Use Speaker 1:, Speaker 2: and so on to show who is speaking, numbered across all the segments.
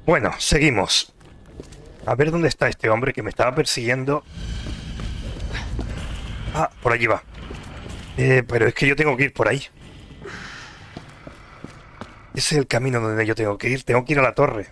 Speaker 1: Bueno, seguimos. A ver dónde está este hombre que me estaba persiguiendo. Ah, por allí va. Pero es que yo tengo que ir por ahí. Ese es el camino donde yo tengo que ir. Tengo que ir a la torre.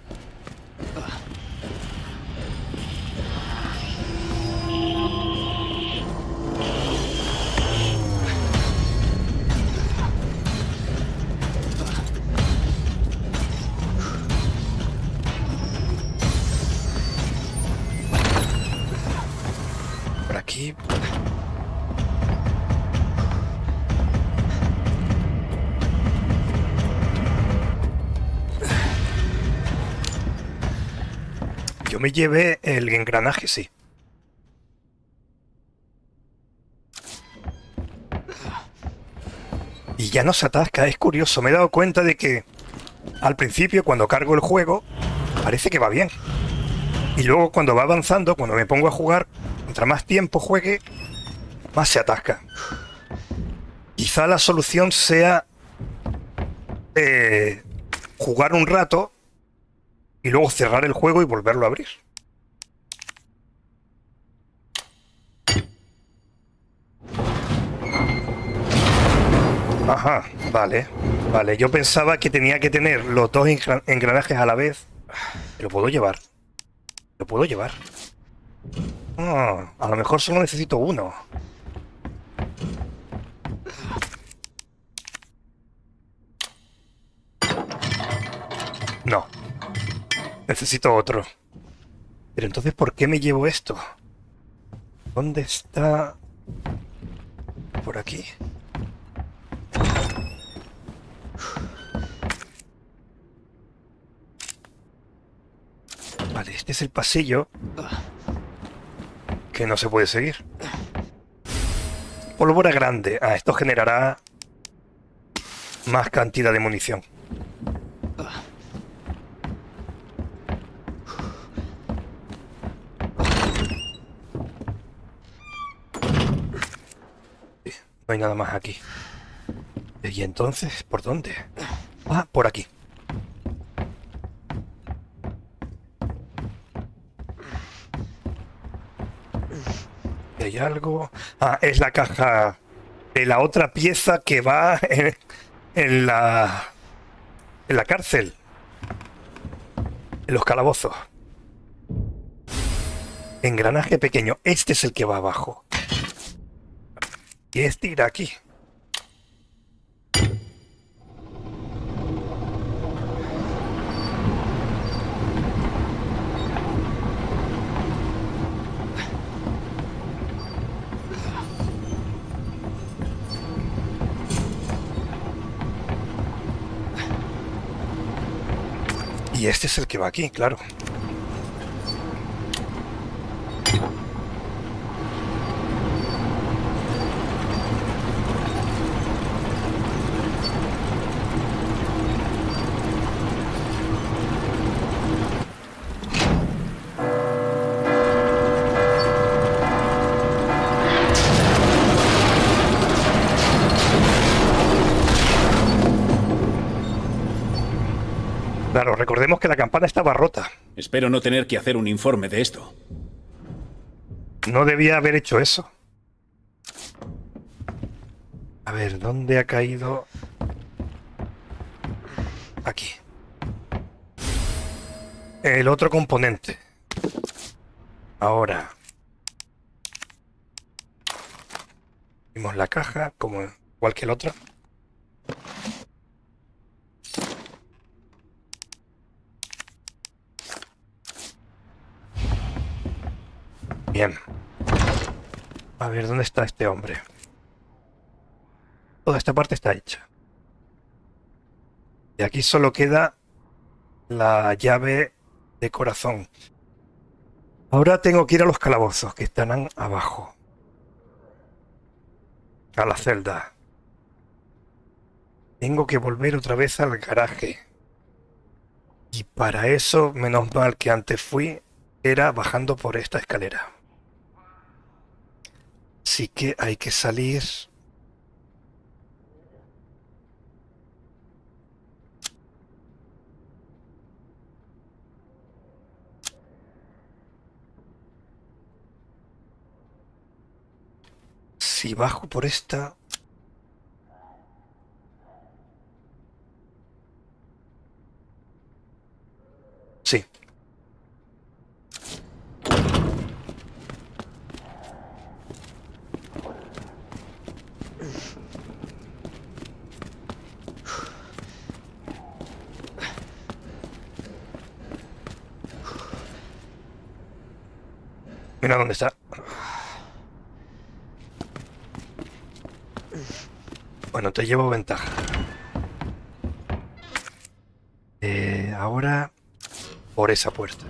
Speaker 1: Por aquí. Yo me llevé el engranaje, sí. Y ya no se atasca, es curioso. Me he dado cuenta de que al principio, cuando cargo el juego, parece que va bien. Y luego cuando va avanzando, cuando me pongo a jugar, mientras más tiempo juegue, más se atasca. Quizá la solución sea jugar un rato y luego cerrar el juego y volverlo a abrir. Ajá, vale. Vale, yo pensaba que tenía que tener los dos engranajes a la vez. ¿Lo puedo llevar? ¿Lo puedo llevar? Ah, a lo mejor solo necesito uno. No, necesito otro. Pero entonces, ¿por qué me llevo esto? ¿Dónde está? Por aquí. Vale, este es el pasillo que no se puede seguir. Pólvora grande. Ah, esto generará más cantidad de munición. Sí, no hay nada más aquí. ¿Y entonces por dónde? Ah, por aquí. ¿Hay algo? Ah, es la caja de la otra pieza que va en la cárcel. En los calabozos. Engranaje pequeño. Este es el que va abajo. Y este irá aquí. Y este es el que va aquí, claro. Claro, recordemos que la campana estaba rota.
Speaker 2: Espero no tener que hacer un informe de esto.
Speaker 1: No debía haber hecho eso. A ver, ¿dónde ha caído? Aquí. El otro componente. Ahora. Vimos la caja como cualquier otra. Bien. A ver, ¿dónde está este hombre? Toda esta parte está hecha. Y aquí solo queda la llave de corazón. Ahora tengo que ir a los calabozos, que están abajo. A la celda. Tengo que volver otra vez al garaje. Y para eso, menos mal que antes fui, era bajando por esta escalera. Así que hay que salir. Si bajo por esta... Sí. Mira dónde está. Bueno, te llevo ventaja. Ahora por esa puerta.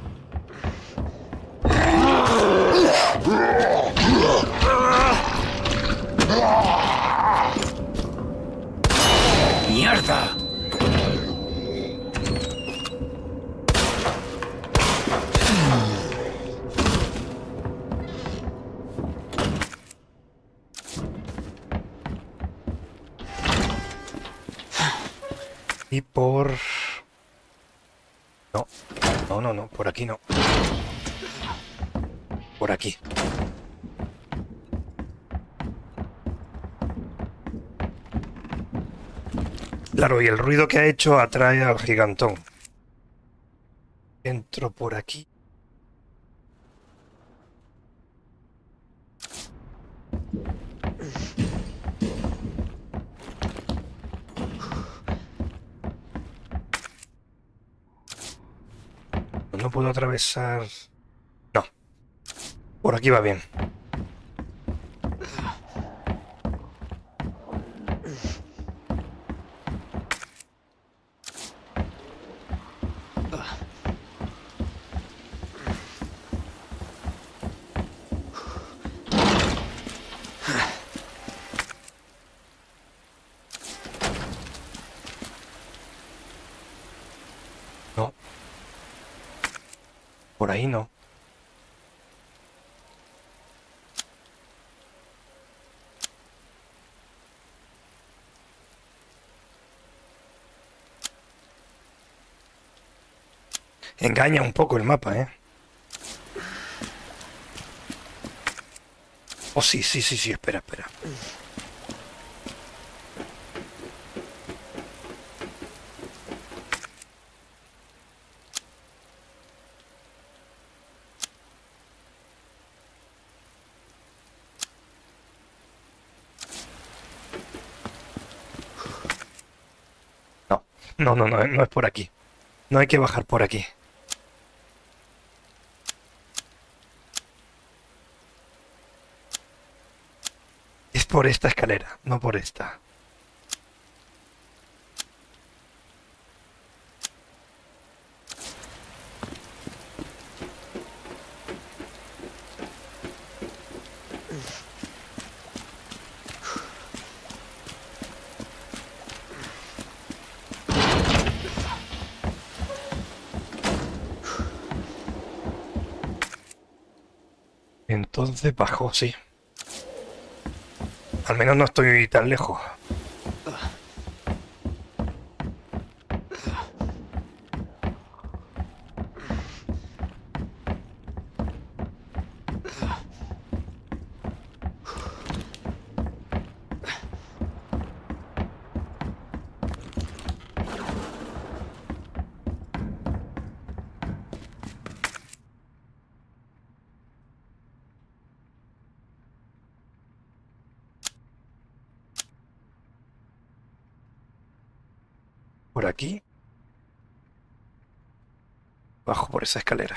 Speaker 2: ¡Mierda!
Speaker 1: Y por... No, no, por aquí no. Por aquí. Claro, y el ruido que ha hecho atrae al gigantón. Entro por aquí. No puedo atravesar... No. Por aquí va bien. No. Por ahí no. Engaña un poco el mapa, ¿eh? Oh, sí, espera. No es por aquí. No hay que bajar por aquí. Es por esta escalera, no por esta. Entonces bajo, sí. Al menos no estoy tan lejos. Por aquí. Bajo por esa escalera.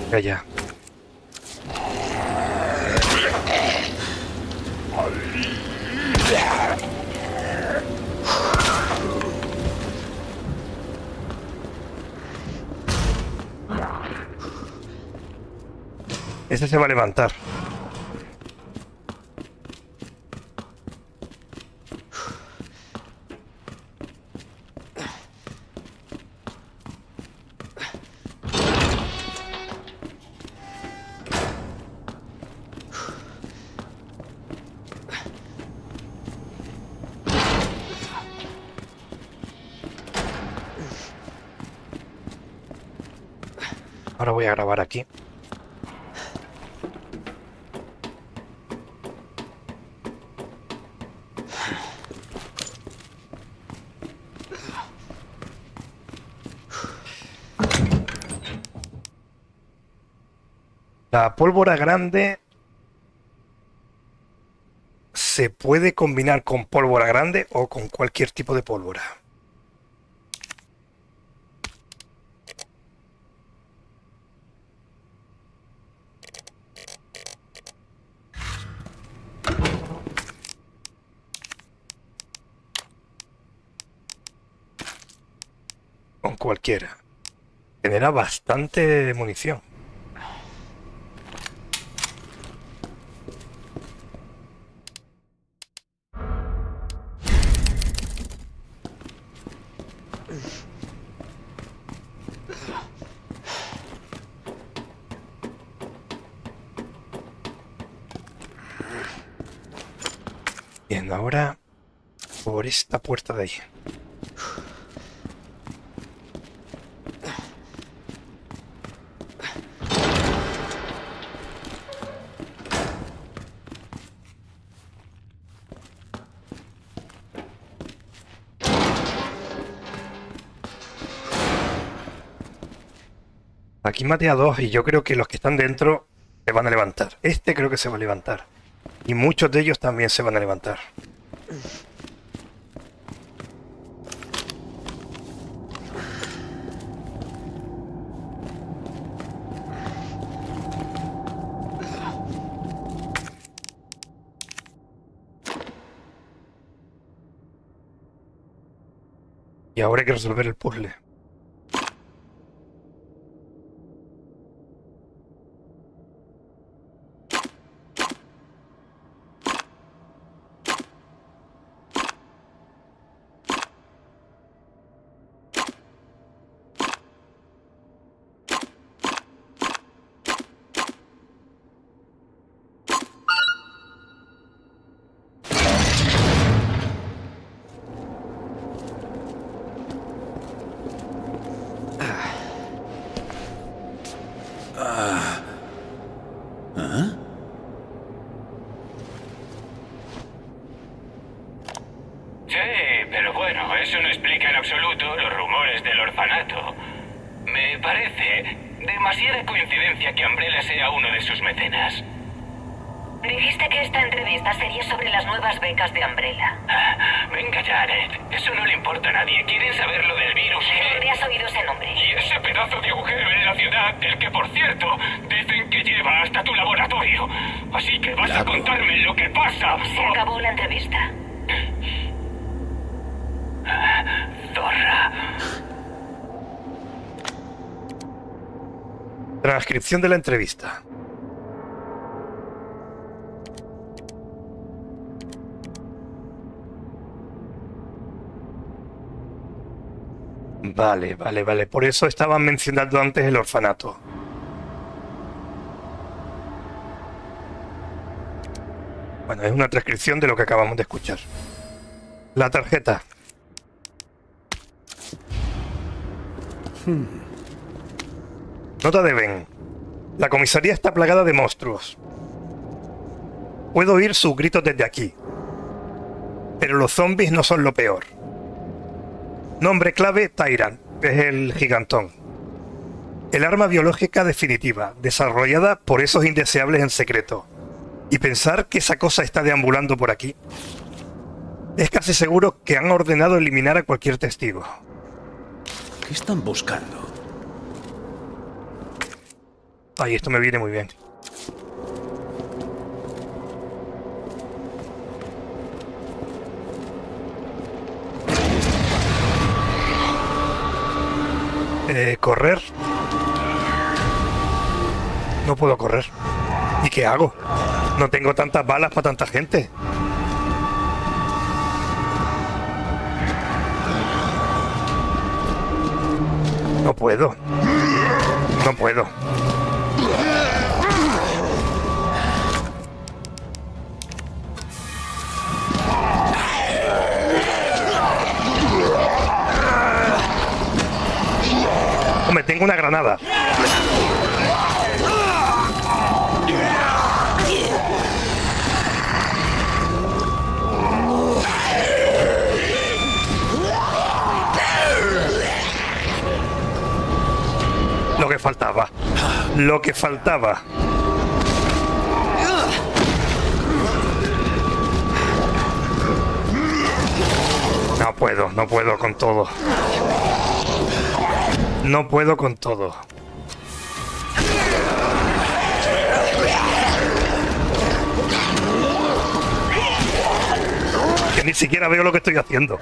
Speaker 1: Ya, ya. Ese se va a levantar. Ahora voy a grabar aquí. La pólvora grande se puede combinar con pólvora grande o con cualquier tipo de pólvora. Con cualquiera. Genera bastante munición. Bien, ahora por esta puerta de ahí. Aquí maté a dos y yo creo que los que están dentro se van a levantar. Este creo que se va a levantar. Y muchos de ellos también se van a levantar. Y ahora hay que resolver el puzzle.
Speaker 3: Eso no explica en absoluto los rumores del orfanato. Me parece demasiada coincidencia que Umbrella sea uno de sus mecenas.
Speaker 4: Dijiste que esta entrevista sería sobre las nuevas becas de Umbrella.
Speaker 3: Venga ya, Annette. Eso no le importa a nadie. Quieren saber lo del virus G.
Speaker 4: ¿Dónde has oído ese nombre?
Speaker 3: Y ese pedazo de agujero en la ciudad, del que, por cierto, dicen que lleva hasta tu laboratorio. Así que vas a contarme lo que pasa.
Speaker 4: Se acabó la entrevista.
Speaker 3: Zorra.
Speaker 1: Transcripción de la entrevista. Vale. Por eso estaban mencionando antes el orfanato. Bueno, es una transcripción de lo que acabamos de escuchar. La tarjeta. Nota de Ben. La comisaría está plagada de monstruos. Puedo oír sus gritos desde aquí. Pero los zombies no son lo peor. Nombre clave, Tyrant, es el gigantón. El arma biológica definitiva, desarrollada por esos indeseables en secreto. Y pensar que esa cosa está deambulando por aquí. Es casi seguro que han ordenado eliminar a cualquier testigo.
Speaker 2: ¿Qué están buscando?
Speaker 1: Ay, esto me viene muy bien. Correr. No puedo correr. ¿Y qué hago? No tengo tantas balas para tanta gente. No puedo. No puedo. Hombre, tengo una granada. Lo que faltaba. Lo que faltaba. No puedo con todo. No puedo con todo. Que ni siquiera veo lo que estoy haciendo.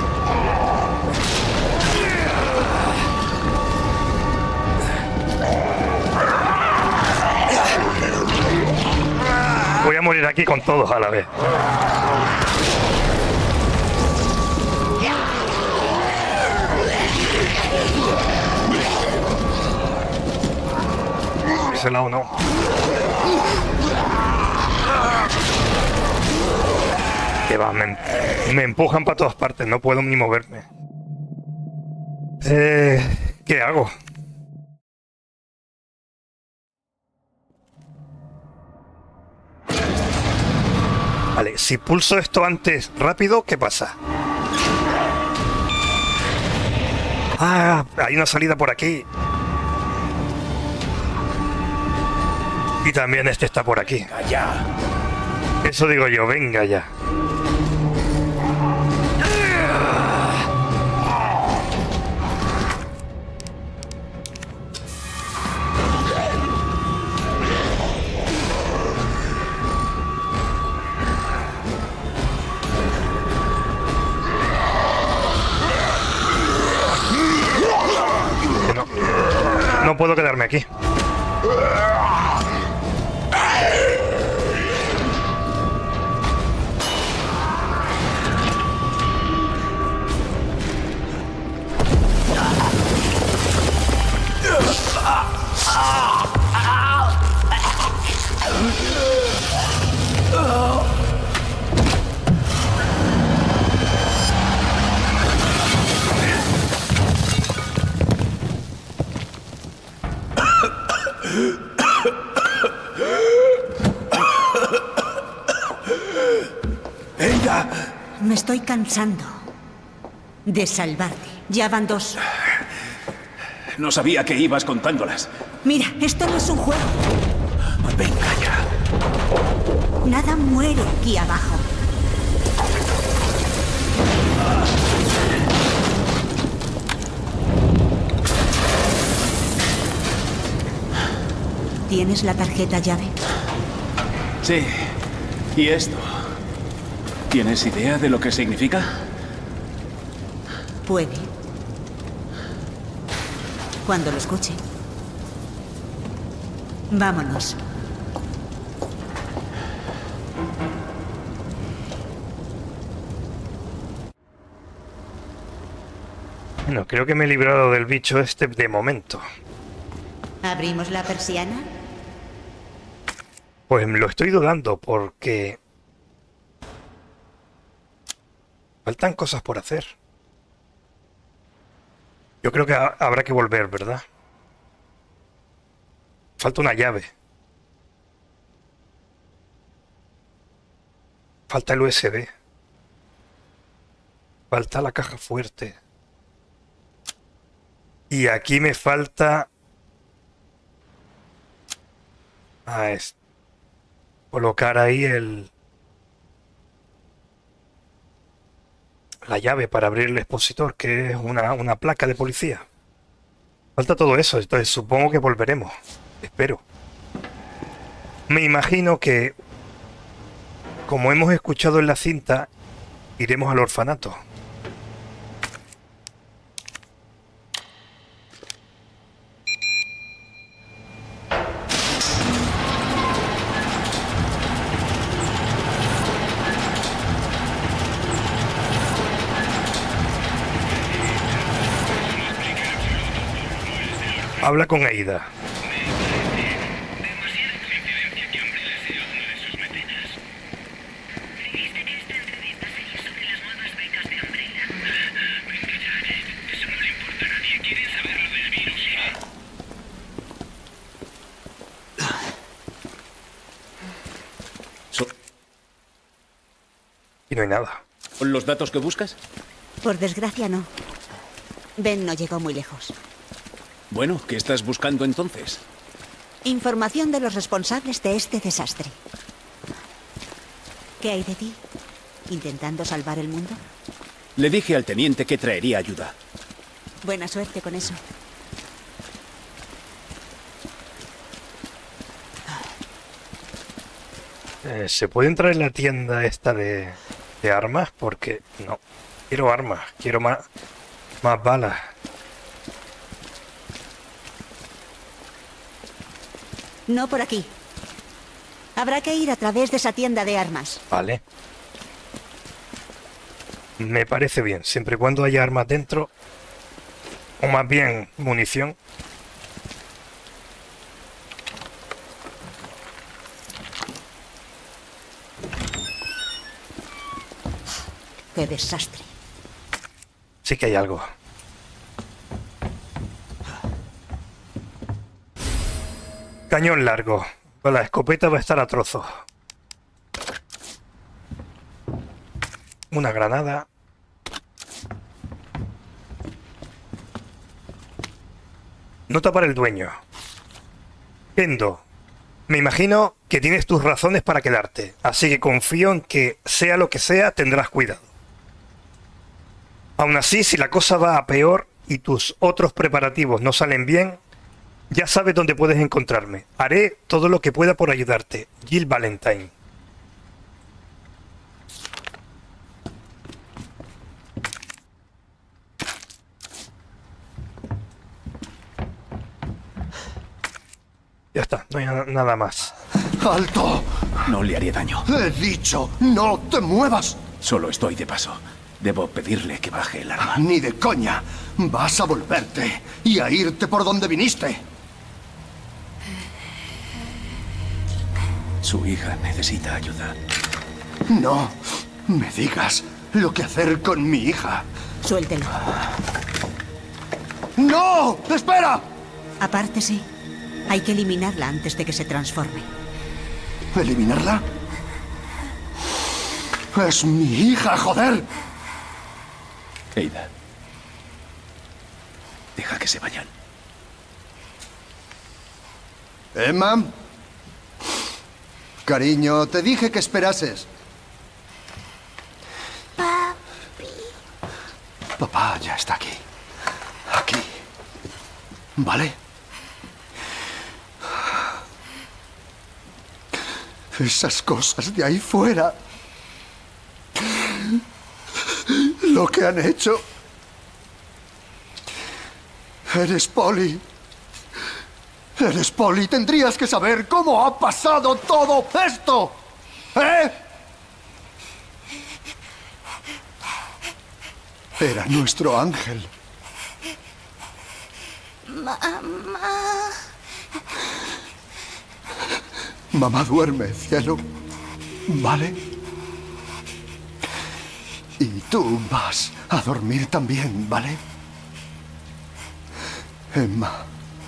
Speaker 1: Voy a morir aquí con todos a la vez. Ese lado no. Que va, me empujan para todas partes, no puedo ni moverme. ¿Qué hago? Vale, si pulso esto antes rápido, ¿qué pasa? Ah, hay una salida por aquí. Y también este está por aquí.
Speaker 2: Calla.
Speaker 1: Eso digo yo, venga ya. No puedo quedarme aquí.
Speaker 5: Me estoy cansando de salvarte. Ya van 2.
Speaker 2: No sabía que ibas contándolas.
Speaker 5: Mira, esto no es un juego.
Speaker 2: Venga ya.
Speaker 5: Nada muere aquí abajo. ¿Tienes la tarjeta llave?
Speaker 2: Sí. ¿Y esto? ¿Tienes idea de lo que significa?
Speaker 5: Puede. Cuando lo escuche. Vámonos.
Speaker 1: Bueno, creo que me he librado del bicho este de momento.
Speaker 5: ¿Abrimos la persiana?
Speaker 1: Pues lo estoy dudando porque faltan cosas por hacer. Yo creo que habrá que volver, ¿verdad? Falta una llave. Falta el USB. Falta la caja fuerte. Y aquí me falta... colocar ahí la llave para abrir el expositor, que es una placa de policía. Falta todo eso, entonces supongo que volveremos. Espero. Me imagino que, como hemos escuchado en la cinta, iremos al orfanato. Habla con Aida.
Speaker 3: Demasiada coincidencia que Umbrella sea uno de sus mecenas.
Speaker 4: Dijiste que esta entrevista sería sobre las nuevas becas de Umbrella.
Speaker 3: Venga ya, Janet. Eso no le importa a nadie. Quieren saber lo del virus ya.
Speaker 1: Y no hay nada.
Speaker 2: ¿Son los datos que buscas?
Speaker 5: Por desgracia, no. Ben no llegó muy lejos.
Speaker 2: Bueno, ¿qué estás buscando entonces?
Speaker 5: Información de los responsables de este desastre. ¿Qué hay de ti? ¿Intentando salvar el mundo?
Speaker 2: Le dije al teniente que traería ayuda.
Speaker 5: Buena suerte con eso.
Speaker 1: ¿Se puede entrar en la tienda esta de armas? Porque no. Quiero armas. Quiero más balas.
Speaker 5: No por aquí. Habrá que ir a través de esa tienda de armas.
Speaker 1: Vale. Me parece bien, siempre y cuando haya armas dentro. O más bien, munición.
Speaker 5: ¡Qué desastre!
Speaker 1: Sí que hay algo. Cañón largo. La escopeta va a estar a trozos. Una granada. Nota para el dueño. Kendo, me imagino que tienes tus razones para quedarte, así que confío en que, sea lo que sea, tendrás cuidado. Aún así, si la cosa va a peor y tus otros preparativos no salen bien, ya sabes dónde puedes encontrarme. Haré todo lo que pueda por ayudarte. Jill Valentine. Ya está, no hay nada más.
Speaker 6: ¡Alto!
Speaker 2: No le haré daño.
Speaker 6: He dicho, no te muevas.
Speaker 2: Solo estoy de paso. Debo pedirle que baje el arma.
Speaker 6: Ni de coña. Vas a volverte y a irte por donde viniste.
Speaker 2: Su hija necesita ayuda.
Speaker 6: No me digas lo que hacer con mi hija.
Speaker 5: Suéltelo.
Speaker 6: ¡No! ¡Espera!
Speaker 5: Apártese. Hay que eliminarla antes de que se transforme.
Speaker 6: ¿Eliminarla? Es mi hija, joder.
Speaker 2: Aida. Deja que se vayan.
Speaker 6: Emma. Cariño, te dije que esperases. Papi. Papá ya está aquí. Aquí. ¿Vale? Esas cosas de ahí fuera. Lo que han hecho. Eres Polly. Eres Polly. Tendrías que saber cómo ha pasado todo esto. ¿Eh? Era nuestro ángel. Mamá duerme, cielo. ¿Vale? Y tú vas a dormir también, ¿vale? Emma.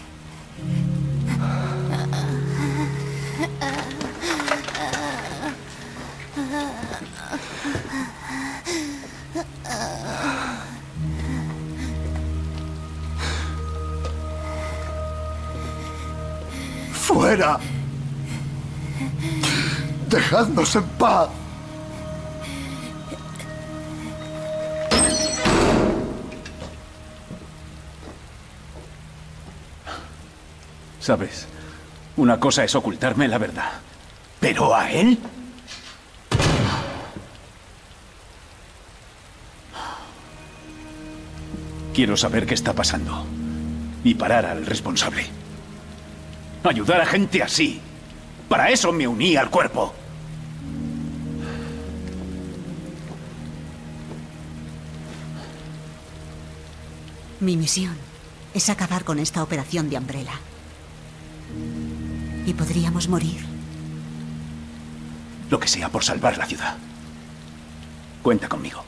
Speaker 6: ¡Fuera! ¡Dejadnos en paz!
Speaker 2: ¿Sabes? Una cosa es ocultarme la verdad. ¿Pero a él? Quiero saber qué está pasando. Y parar al responsable. Ayudar a gente así. Para eso me uní al cuerpo.
Speaker 5: Mi misión es acabar con esta operación de Umbrella. Y podríamos morir.
Speaker 2: Lo que sea por salvar la ciudad. Cuenta conmigo.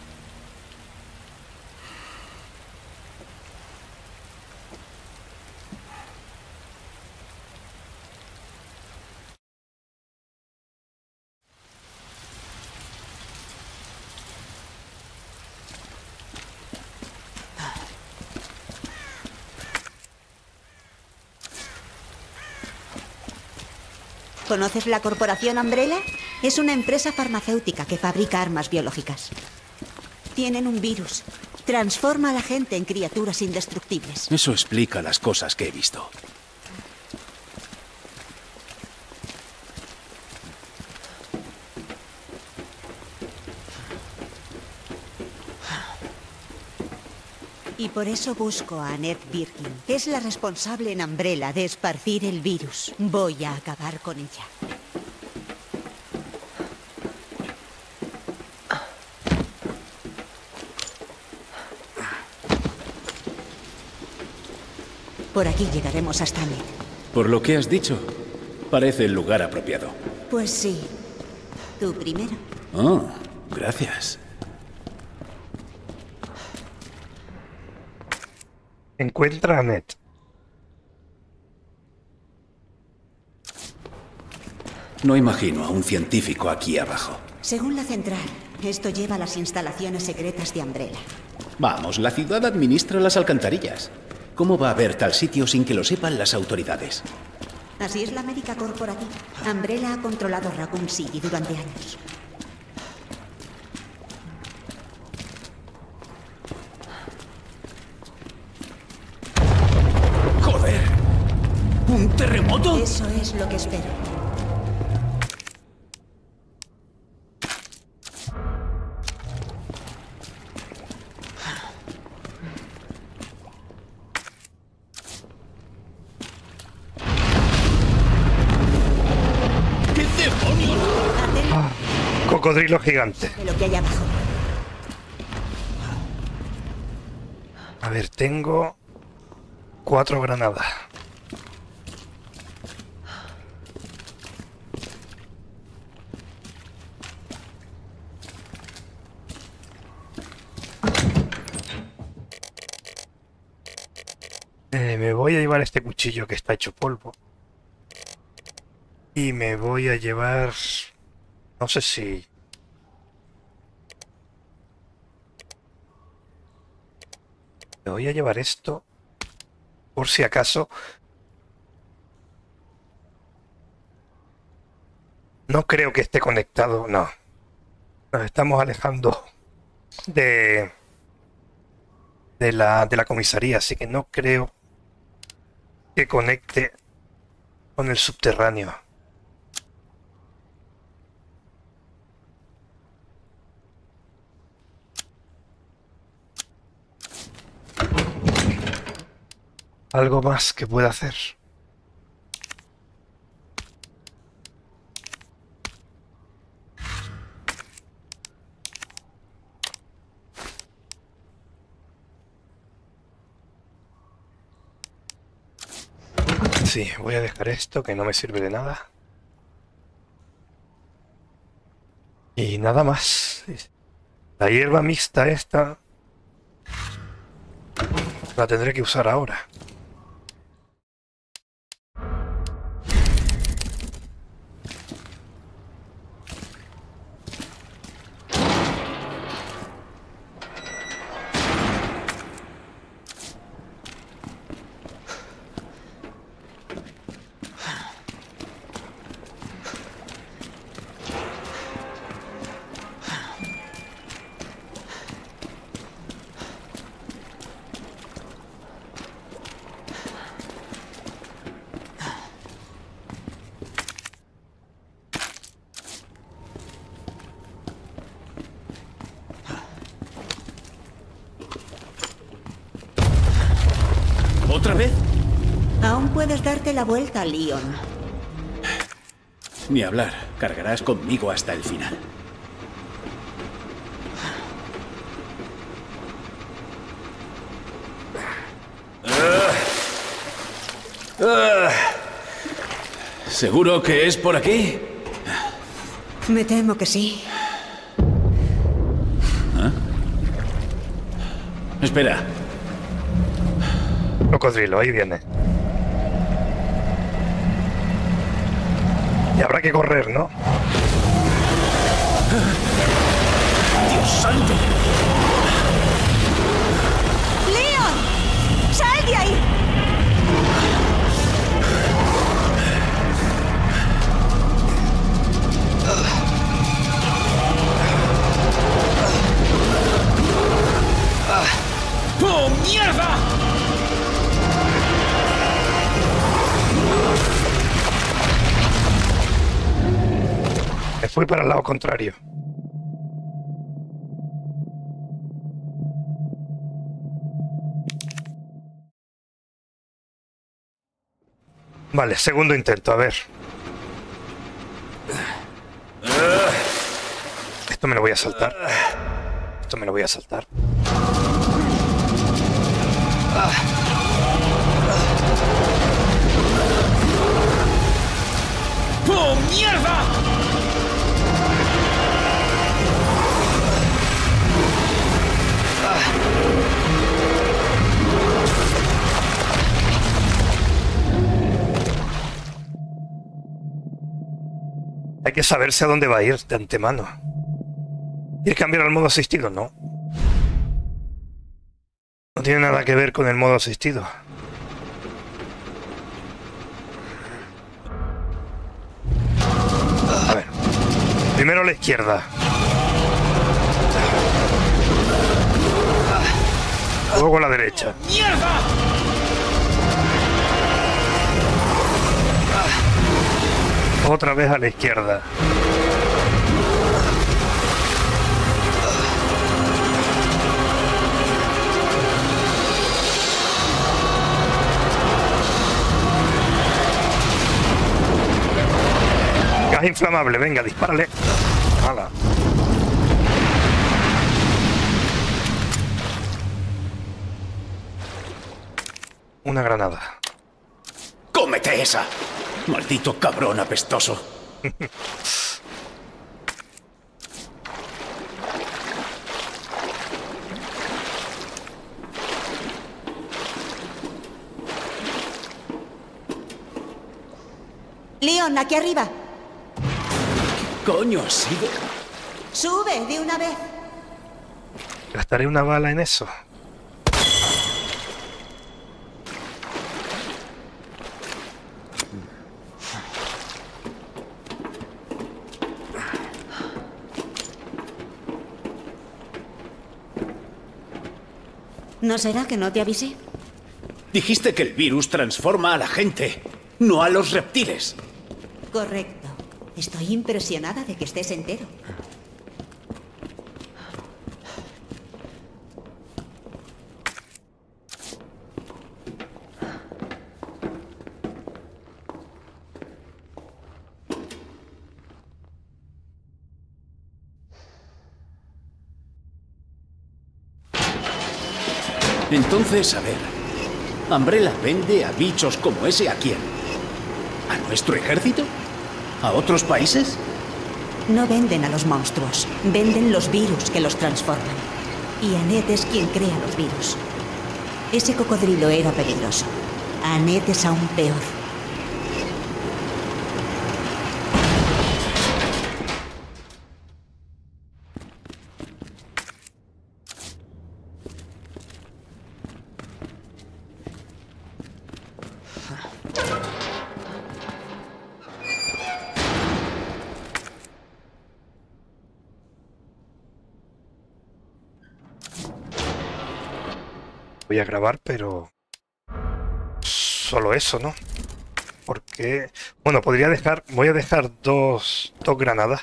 Speaker 5: ¿Conoces la corporación Umbrella? Es una empresa farmacéutica que fabrica armas biológicas. Tienen un virus. Transforma a la gente en criaturas indestructibles.
Speaker 2: Eso explica las cosas que he visto.
Speaker 5: Y por eso busco a Annette Birkin. Es la responsable en Umbrella de esparcir el virus. Voy a acabar con ella. Por aquí llegaremos hasta Annette.
Speaker 2: Por lo que has dicho, parece el lugar apropiado.
Speaker 5: Pues sí. Tú primero.
Speaker 2: Oh, gracias.
Speaker 1: Encuentra a Annette.
Speaker 2: No imagino a un científico aquí abajo.
Speaker 5: Según la central, esto lleva a las instalaciones secretas de Umbrella.
Speaker 7: Vamos, la ciudad administra las alcantarillas. ¿Cómo va a haber tal sitio sin que lo sepan las autoridades?
Speaker 5: Así es la médica corporativa. Umbrella ha controlado Raccoon City durante años.
Speaker 7: ¡Joder! ¿Un terremoto?
Speaker 5: Eso es lo que espero.
Speaker 7: ¿Qué demonios?
Speaker 1: Cocodrilo gigante.
Speaker 5: De lo que hay abajo.
Speaker 1: A ver, tengo 4 granadas. Me voy a llevar este cuchillo que está hecho polvo. Y me voy a llevar... No sé si... Me voy a llevar esto. Por si acaso. No creo que esté conectado. No. Nos estamos alejando de la comisaría. Así que no creo que conecte con el subterráneo. Algo más que pueda hacer. Sí, voy a dejar esto que no me sirve de nada. Y nada más. La hierba mixta esta la tendré que usar ahora.
Speaker 7: ¿Otra vez?
Speaker 5: Aún puedes darte la vuelta, Leon.
Speaker 7: Ni hablar. Cargarás conmigo hasta el final. ¿Seguro que es por aquí?
Speaker 5: Me temo que sí.
Speaker 7: ¿Ah? Espera.
Speaker 1: Cocodrilo, ahí viene. Y habrá que correr, ¿no?
Speaker 7: ¡Dios santo!
Speaker 5: ¡Leon! ¡Sal de ahí!
Speaker 7: ¡Oh, mierda!
Speaker 1: Me fui para el lado contrario. Vale, segundo intento, a ver. Esto me lo voy a saltar. Esto me lo voy a saltar.
Speaker 7: ¡Oh, mierda!
Speaker 1: Hay que saberse a dónde va a ir de antemano. ¿Quieres cambiar al modo asistido? No. No tiene nada que ver con el modo asistido. A ver. Primero a la izquierda. Luego a la derecha.
Speaker 7: ¡Mierda!
Speaker 1: Otra vez a la izquierda. Gas inflamable, venga, dispárale. Hala. Una granada.
Speaker 7: ¡Cómete esa! ¡Maldito cabrón apestoso!
Speaker 5: Leon, aquí arriba.
Speaker 7: ¿Qué coño ha sido?
Speaker 5: Sube de una vez.
Speaker 1: Gastaré una bala en eso.
Speaker 5: ¿No será que no te avisé?
Speaker 7: Dijiste que el virus transforma a la gente, no a los reptiles.
Speaker 5: Correcto. Estoy impresionada de que estés entero.
Speaker 7: Entonces, a ver, ¿Umbrella vende a bichos como ese a quién? ¿A nuestro ejército? ¿A otros países?
Speaker 5: No venden a los monstruos, venden los virus que los transforman. Y Annette es quien crea los virus. Ese cocodrilo era peligroso. Annette es aún peor.
Speaker 1: Voy a grabar, pero solo eso, ¿no? Porque, bueno, podría dejar, voy a dejar dos granadas.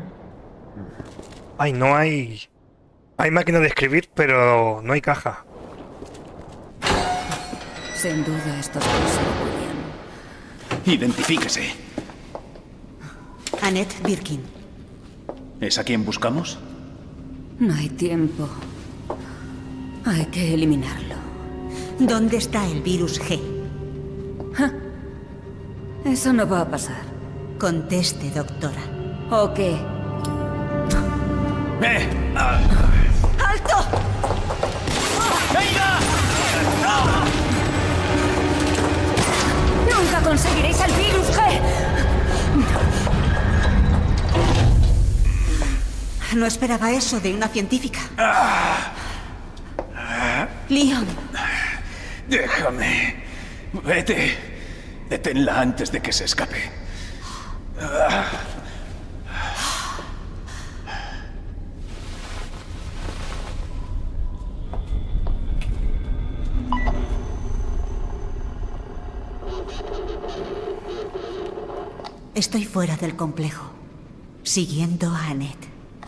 Speaker 1: Ay, no hay máquina de escribir, pero no hay caja.
Speaker 8: Sin duda estos dos se William.
Speaker 2: Identifíquese.
Speaker 5: Annette Birkin.
Speaker 2: ¿Es a quien buscamos?
Speaker 8: No hay tiempo. Hay que eliminarlo.
Speaker 5: ¿Dónde está el virus G?
Speaker 8: Eso no va a pasar.
Speaker 5: Conteste, doctora.
Speaker 8: ¿O qué?
Speaker 5: ¡Alto!
Speaker 8: ¡Nunca conseguiréis el virus G!
Speaker 5: No esperaba eso de una científica. Leon.
Speaker 2: Déjame. Vete. Deténla antes de que se escape.
Speaker 5: Estoy fuera del complejo, siguiendo a Annette.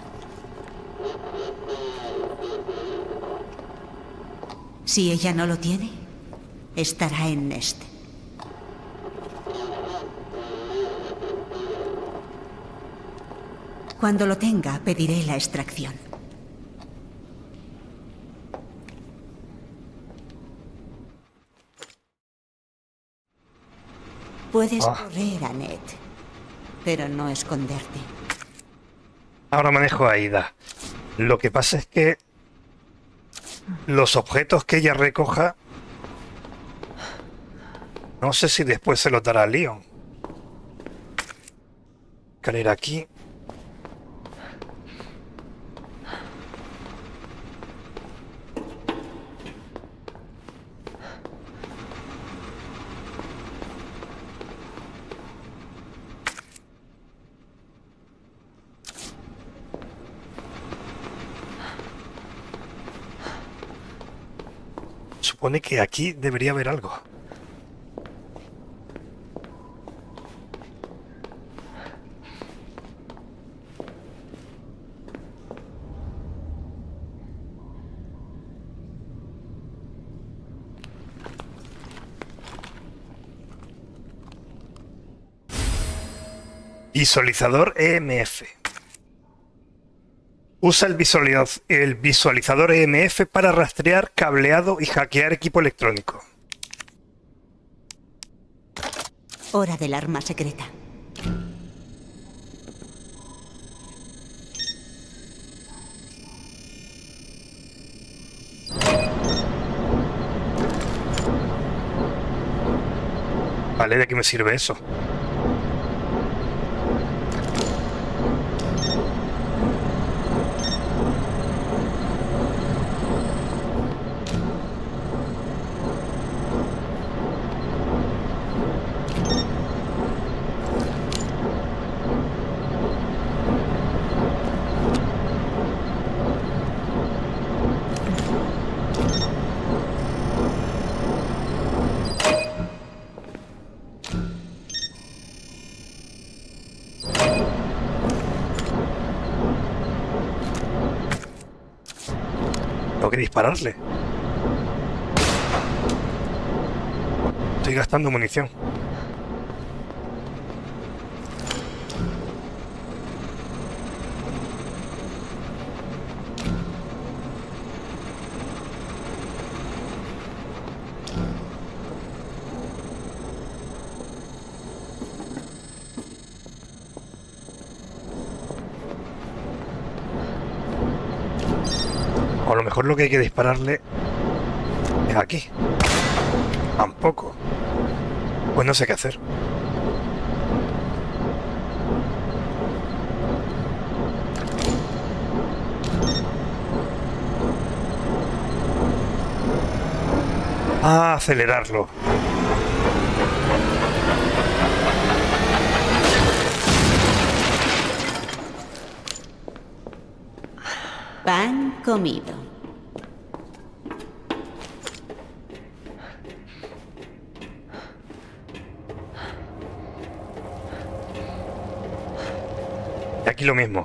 Speaker 5: Si ella no lo tiene, estará en Nest. Cuando lo tenga, pediré la extracción. Puedes correr, Annette, pero no esconderte.
Speaker 1: Ahora manejo a Aida. Lo que pasa es que los objetos que ella recoja, no sé si después se los dará a Leon. Caer aquí. Supone que aquí debería haber algo. Visualizador EMF. Usa el visualizador EMF para rastrear, cableado y hackear equipo electrónico.
Speaker 5: Hora del arma secreta.
Speaker 1: Vale, ¿de qué me sirve eso? Tengo que dispararle. Estoy gastando munición. O a lo mejor lo que hay que dispararle es aquí. Tampoco. Pues no sé qué hacer. Ah, acelerarlo.
Speaker 5: Pan comido.
Speaker 1: Y aquí lo mismo.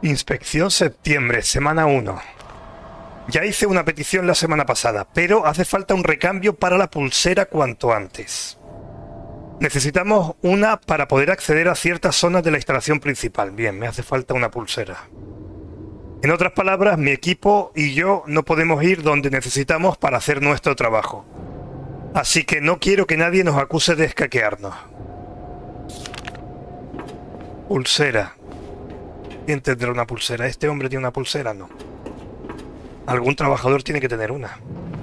Speaker 1: Inspección septiembre, semana 1. Ya hice una petición la semana pasada, pero hace falta un recambio para la pulsera cuanto antes. Necesitamos una para poder acceder a ciertas zonas de la instalación principal. Bien, me hace falta una pulsera. En otras palabras, mi equipo y yo no podemos ir donde necesitamos para hacer nuestro trabajo. Así que no quiero que nadie nos acuse de escaquearnos. Pulsera. ¿Quién tendrá una pulsera? ¿Este hombre tiene una pulsera? No. Algún trabajador tiene que tener una.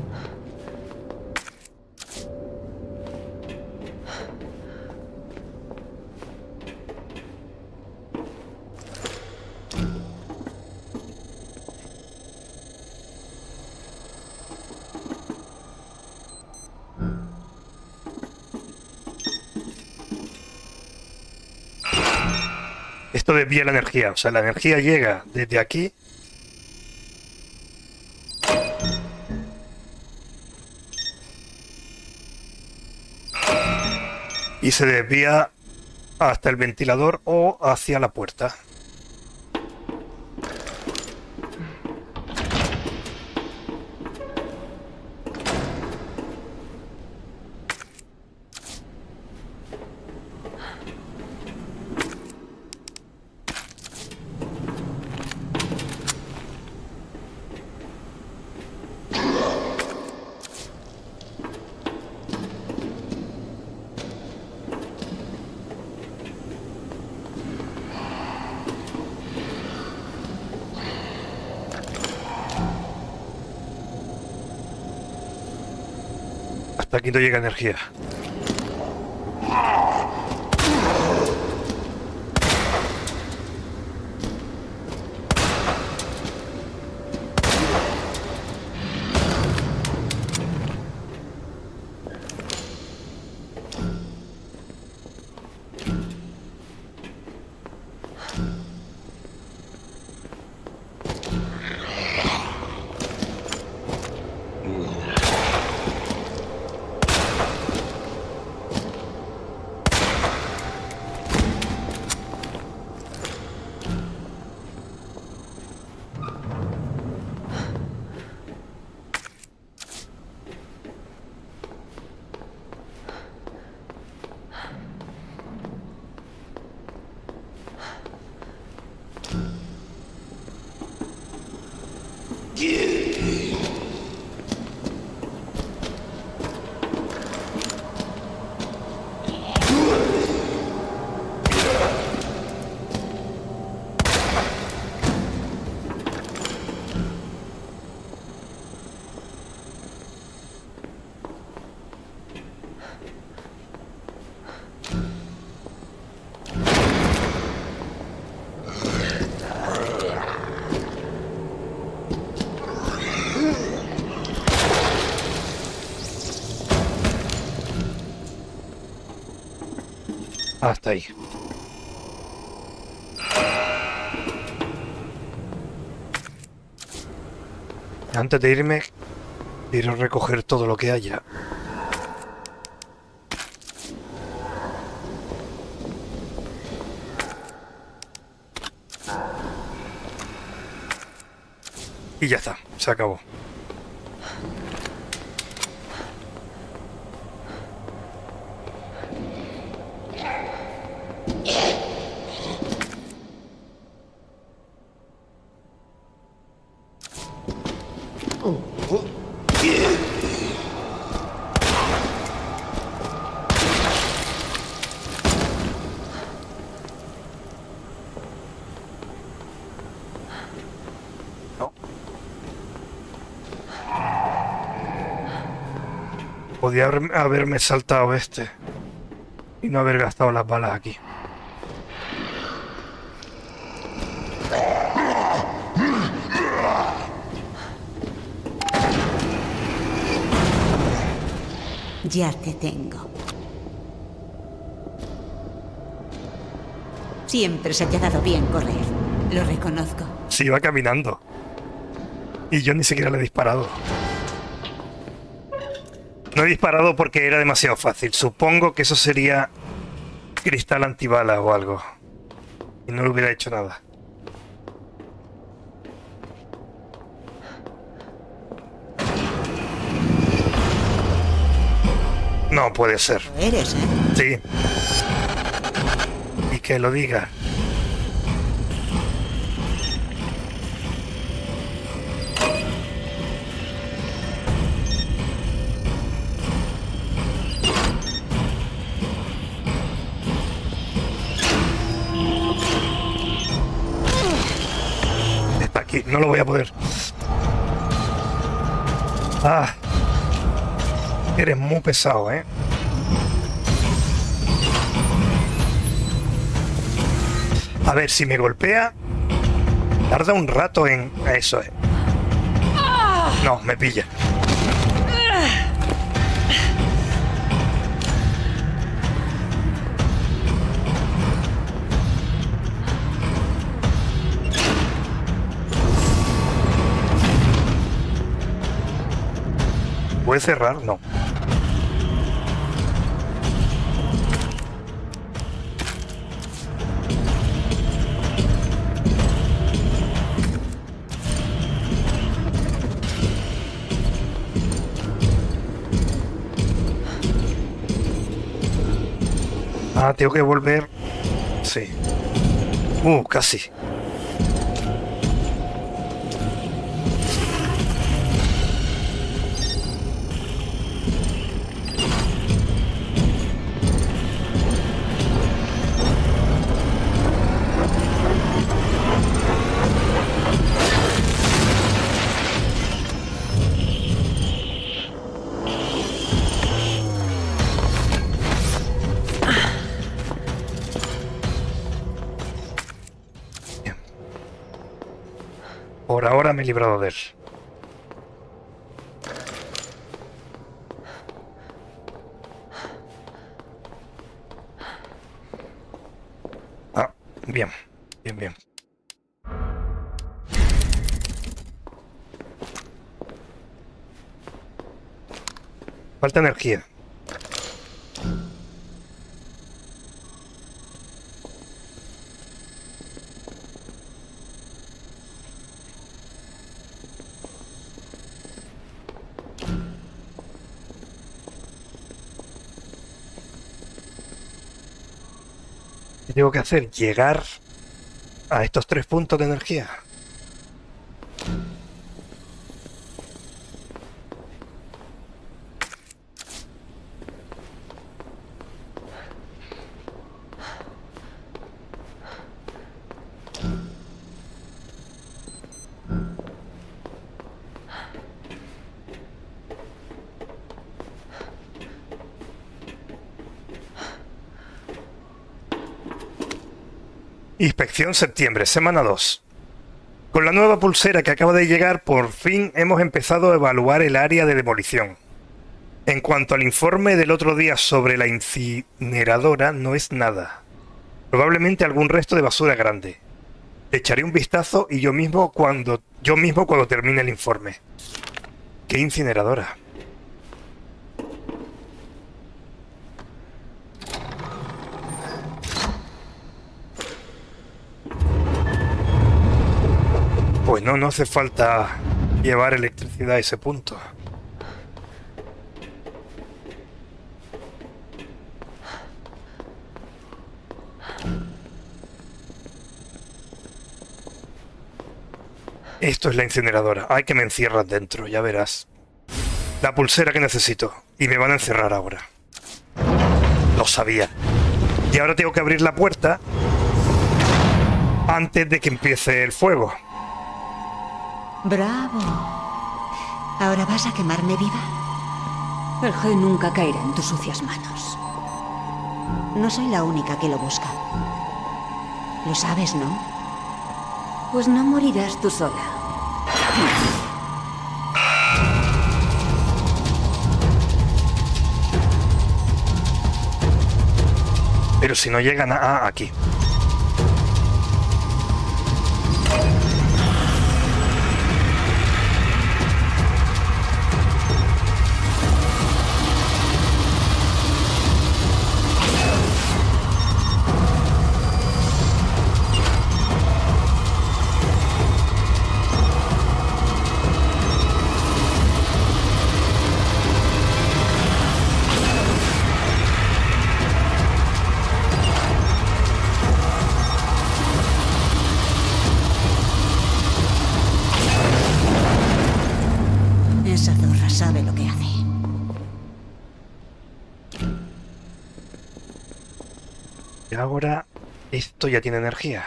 Speaker 1: Esto desvía la energía, o sea, la energía llega desde aquí y se desvía hasta el ventilador o hacia la puerta. Hasta aquí no llega energía. Hasta ahí. Antes de irme, quiero recoger todo lo que haya. Y ya está, se acabó. Podía haberme saltado este y no haber gastado las balas aquí.
Speaker 5: Ya te tengo. Siempre se te ha dado bien correr. Lo reconozco.
Speaker 1: Sí, iba caminando. Y yo ni siquiera le he disparado. No he disparado porque era demasiado fácil. Supongo que eso sería cristal antibala o algo. Y no le hubiera hecho nada. No puede ser.
Speaker 5: Lo eres, ¿eh?
Speaker 1: Sí. Y que lo diga. Está aquí, no lo voy a poder. Ah. Eres muy pesado, ¿eh? A ver, si me golpea, tarda un rato en... Eso es. No, me pilla. ¿Puede cerrar? No. Ah, tengo que volver. Sí. Casi. Por ahora me he librado de él. Ah, bien, bien, bien. Falta energía. ¿Qué tengo que hacer? Llegar a estos 3 puntos de energía. Inspección septiembre, semana 2. Con la nueva pulsera que acaba de llegar, por fin hemos empezado a evaluar el área de demolición. En cuanto al informe del otro día sobre la incineradora, no es nada. Probablemente algún resto de basura grande. Echaré un vistazo y yo mismo cuando termine el informe. ¿Qué incineradora? Pues no hace falta llevar electricidad a ese punto. Esto es la incineradora. Ay, que me encierran dentro, ya verás. La pulsera que necesito. Y me van a encerrar ahora. Lo sabía. Y ahora tengo que abrir la puerta antes de que empiece el fuego.
Speaker 5: ¡Bravo! ¿Ahora vas a quemarme viva?
Speaker 8: El G nunca caerá en tus sucias manos.
Speaker 5: No soy la única que lo busca. Lo sabes, ¿no?
Speaker 8: Pues no morirás tú sola.
Speaker 1: Pero si no llegan a aquí. Y ahora esto ya tiene energía.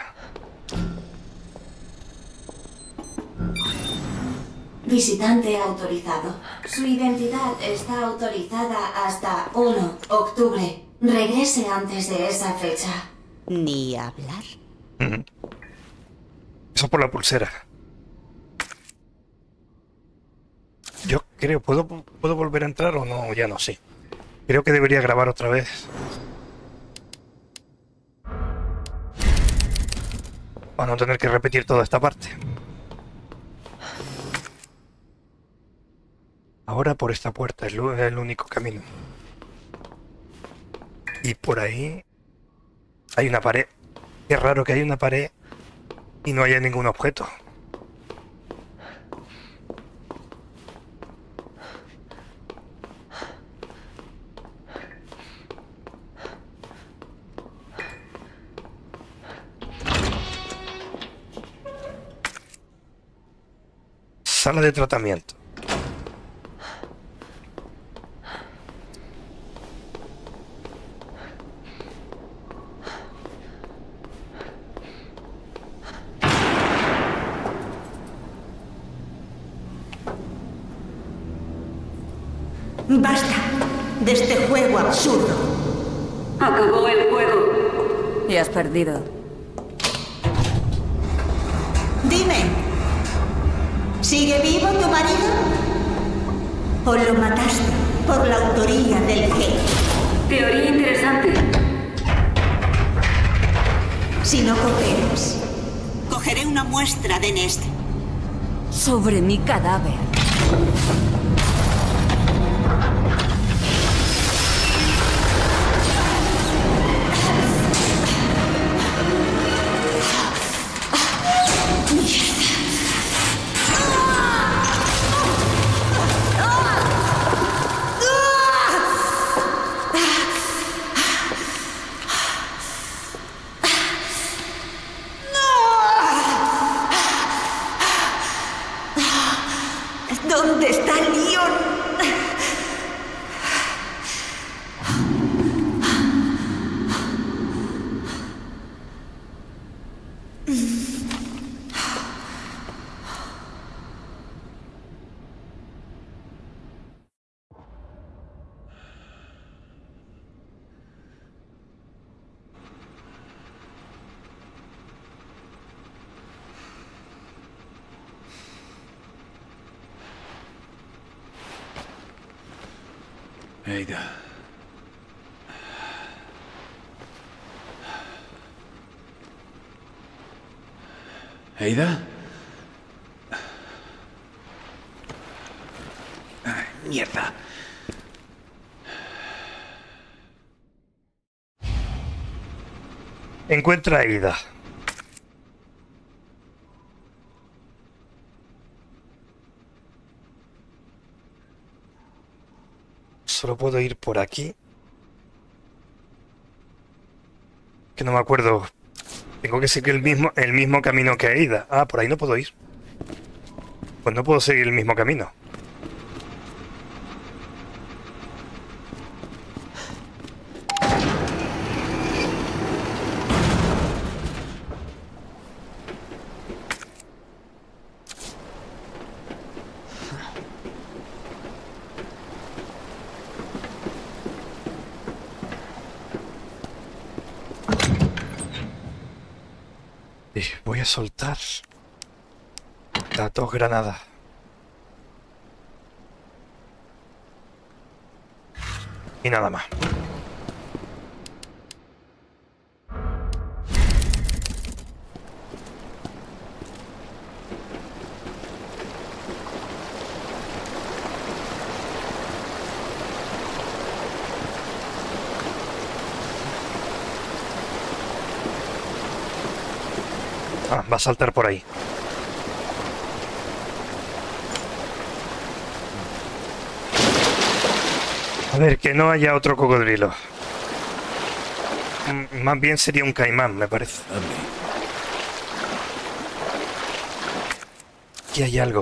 Speaker 9: Visitante autorizado. Su identidad está autorizada hasta 1 octubre. Regrese antes de esa fecha.
Speaker 5: Ni hablar.
Speaker 1: Eso por la pulsera. Yo creo, ¿puedo volver a entrar o no? Ya no sé. Creo que debería grabar otra vez. Para no tener que repetir toda esta parte. Ahora por esta puerta, es el único camino. Y por ahí hay una pared. Qué raro que hay una pared y no haya ningún objeto. Sala de tratamiento.
Speaker 5: ¡Basta de este juego absurdo!
Speaker 8: Acabó el juego. Y has perdido.
Speaker 5: Dime, ¿sigue vivo tu marido? ¿O lo mataste por la autoría del jefe?
Speaker 8: Teoría interesante.
Speaker 5: Si no cooperas, cogeré una muestra de Nest.
Speaker 8: Sobre mi cadáver.
Speaker 5: ¿Dónde está Leon?
Speaker 2: Ada. ¿Ada? Ay, mierda.
Speaker 1: Encuentra a Ada. Solo puedo ir por aquí. Que no me acuerdo. Tengo que seguir el mismo camino que Ada. Ah, por ahí no puedo ir. Pues no puedo seguir el mismo camino. Voy a soltar las 2 granadas. Y nada más. Ah, va a saltar por ahí. A ver, que no haya otro cocodrilo. Más bien sería un caimán, me parece. Aquí hay algo.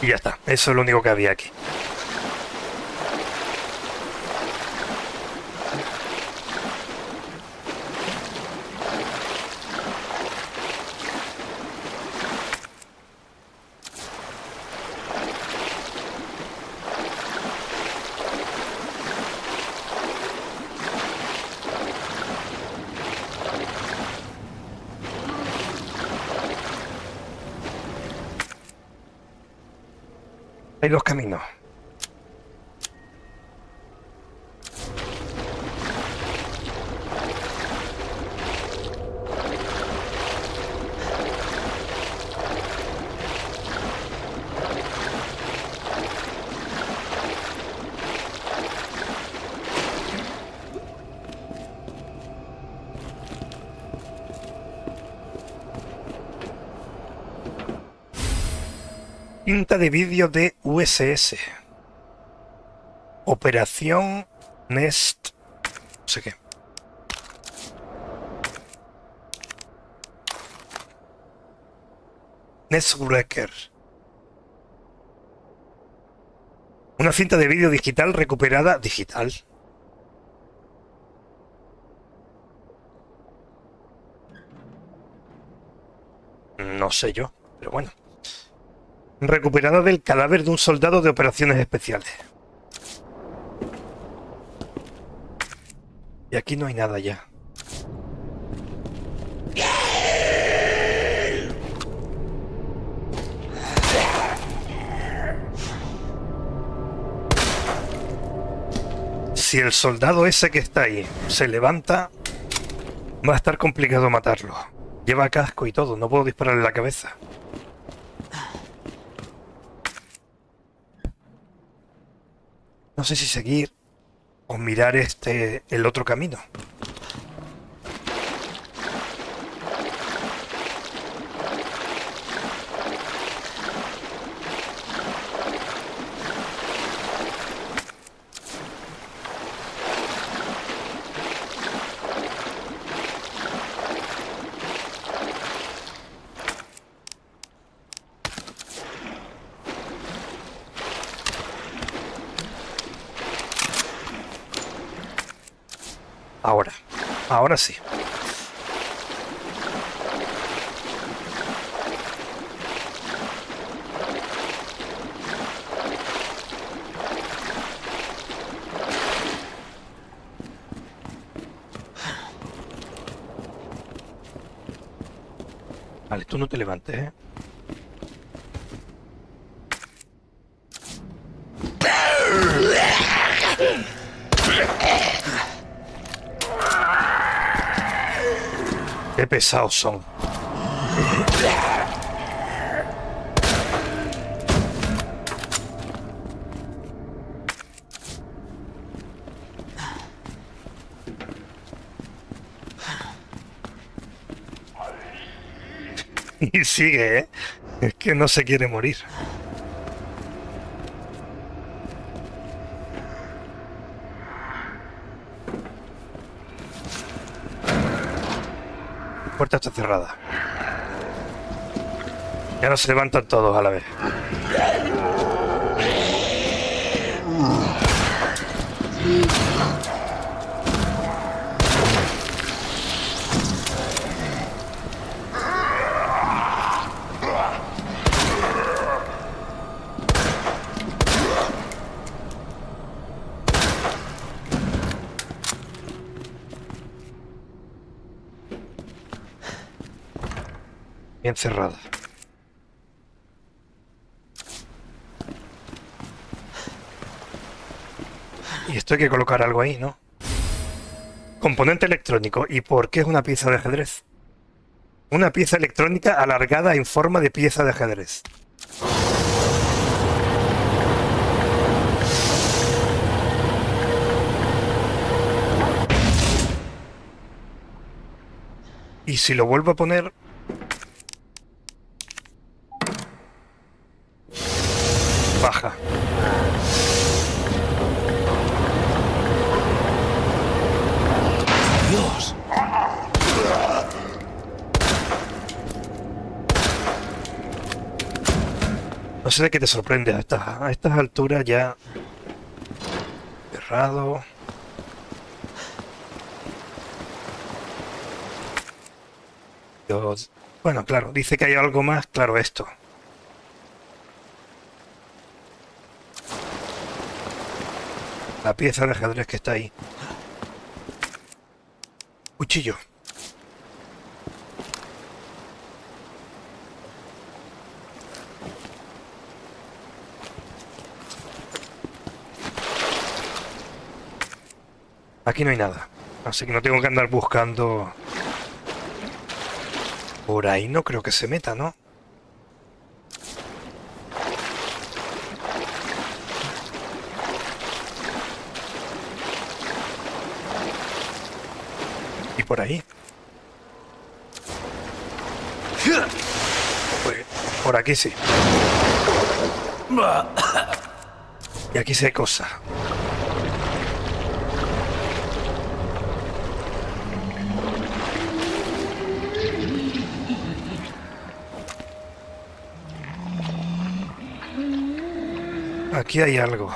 Speaker 1: Y ya está, eso es lo único que había aquí. Hay dos caminos. Cinta de vídeo de USS. Operación Nest. No sé qué. Nestbreaker. Una cinta de vídeo digital recuperada. ¿Digital? No sé yo, pero bueno. Recuperada del cadáver de un soldado de operaciones especiales. Y aquí no hay nada ya. Si el soldado ese que está ahí se levanta, va a estar complicado matarlo. Lleva casco y todo, no puedo dispararle en la cabeza. No sé si seguir o mirar el otro camino. Ahora sí. Vale, tú no te levantes, ¿eh? Qué pesados son. Y sigue, ¿eh? Es que no se quiere morir. La puerta está cerrada. Ya no se levantan todos a la vez. Bien cerrada. Y esto hay que colocar algo ahí, ¿no? Componente electrónico. ¿Y por qué es una pieza de ajedrez? Una pieza electrónica alargada en forma de pieza de ajedrez. Y si lo vuelvo a poner... baja.
Speaker 7: Dios.
Speaker 1: No sé de qué te sorprende a estas alturas ya. Cerrado. Bueno, claro, dice que hay algo más, claro, esto. La pieza de ajedrez que está ahí. Cuchillo. Aquí no hay nada, así que no tengo que andar buscando. Por ahí no creo que se meta, ¿no? Y por ahí. Pues por aquí sí. Y aquí sí hay cosas. Aquí hay algo.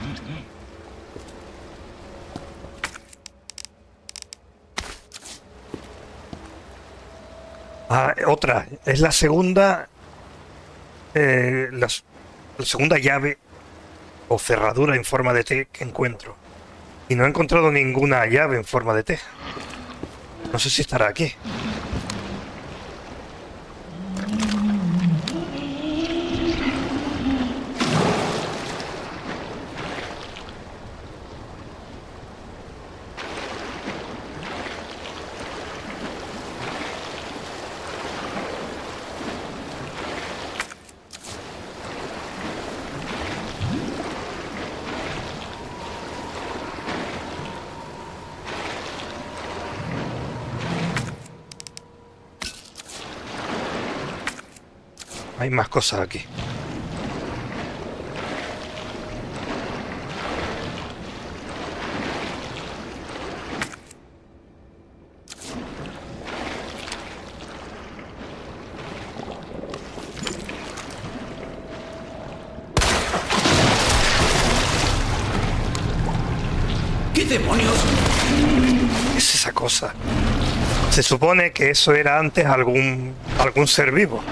Speaker 1: Ah, otra. Es la segunda. La segunda llave o cerradura en forma de T que encuentro. Y no he encontrado ninguna llave en forma de T. No sé si estará aquí. Hay más cosas aquí.
Speaker 7: ¿Qué demonios?
Speaker 1: ¿Qué es esa cosa? Se supone que eso era antes algún ser vivo.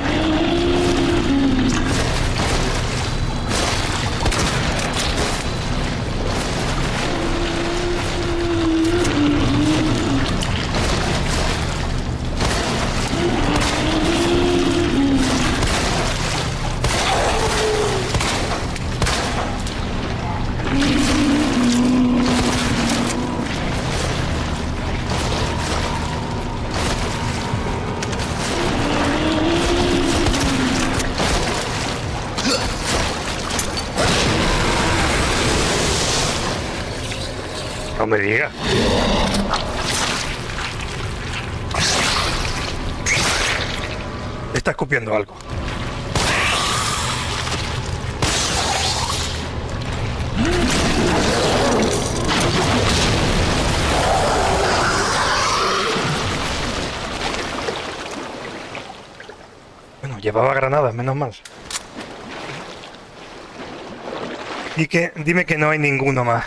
Speaker 1: No me diga. Está escupiendo algo. Bueno, llevaba granadas, menos mal. Y que dime que no hay ninguno más.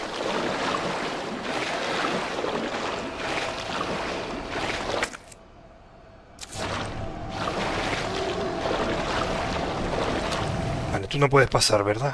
Speaker 1: Tú no puedes pasar, ¿verdad?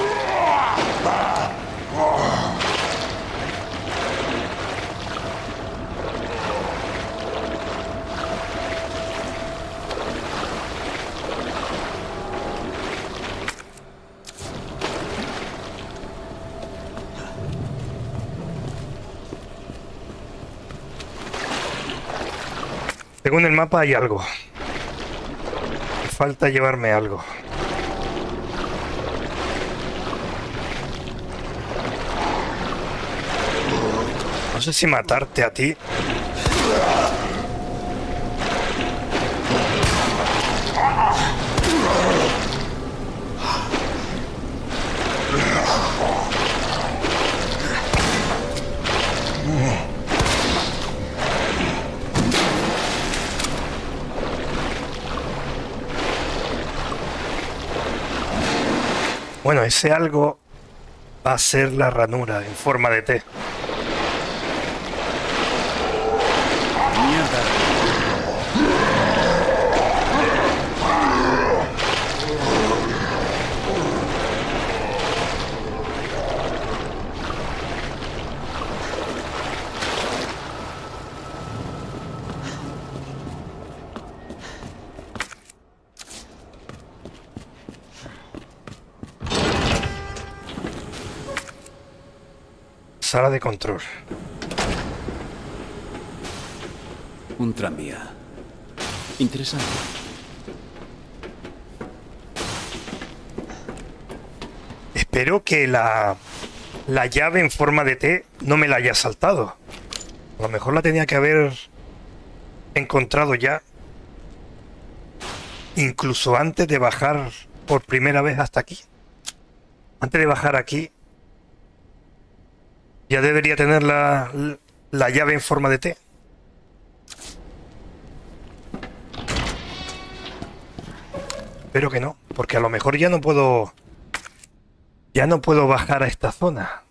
Speaker 1: Según el mapa hay algo. Me falta llevarme algo. No sé si matarte a ti. Bueno, ese algo va a ser la ranura en forma de T.
Speaker 2: Mierda.
Speaker 1: Sala de control.
Speaker 7: Un tranvía. Interesante.
Speaker 1: Espero que la llave en forma de T no me la haya saltado. A lo mejor la tenía que haber encontrado ya. Incluso antes de bajar por primera vez hasta aquí. Antes de bajar aquí, ya debería tener la llave en forma de T. Espero que no, porque a lo mejor ya no puedo bajar a esta zona.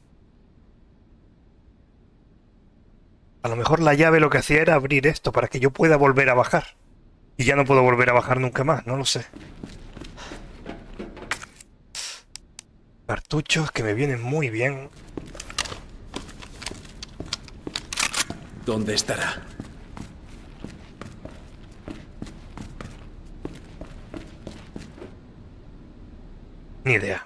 Speaker 1: A lo mejor la llave lo que hacía era abrir esto para que yo pueda volver a bajar. Y ya no puedo volver a bajar nunca más, no lo sé. Cartuchos que me vienen muy bien.
Speaker 7: ¿Dónde estará?
Speaker 1: Ni idea.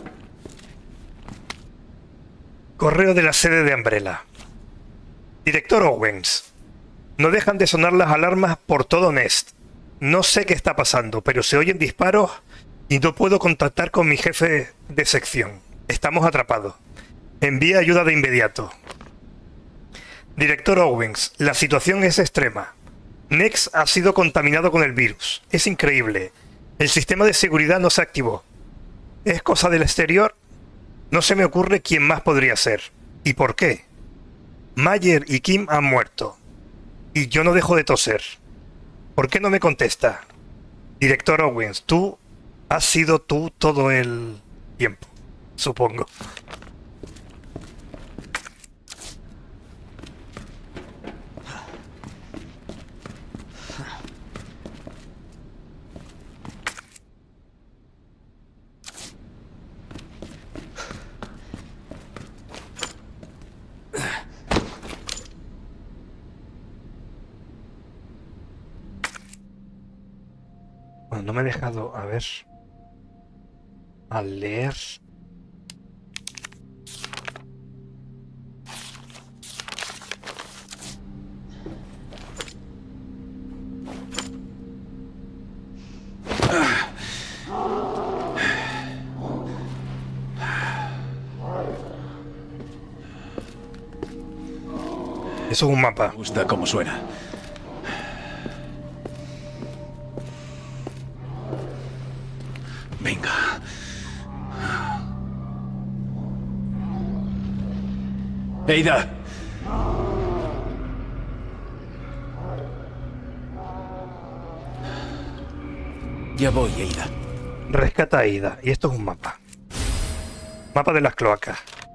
Speaker 1: Correo de la sede de Umbrella. Director Owens. No dejan de sonar las alarmas por todo Nest. No sé qué está pasando, pero se oyen disparos y no puedo contactar con mi jefe de sección. Estamos atrapados. Envía ayuda de inmediato. Director Owens, la situación es extrema. Nex ha sido contaminado con el virus. Es increíble. El sistema de seguridad no se activó. ¿Es cosa del exterior? No se me ocurre quién más podría ser. ¿Y por qué? Mayer y Kim han muerto. Y yo no dejo de toser. ¿Por qué no me contesta? Director Owens, tú has sido tú todo el tiempo, supongo. Bueno, no me he dejado, a ver, a leer. Eso es un mapa.
Speaker 2: Me gusta cómo suena. Venga. Ada.
Speaker 7: Ya voy, Ada.
Speaker 1: Rescata a Ada. Y esto es un mapa. Mapa de las cloacas.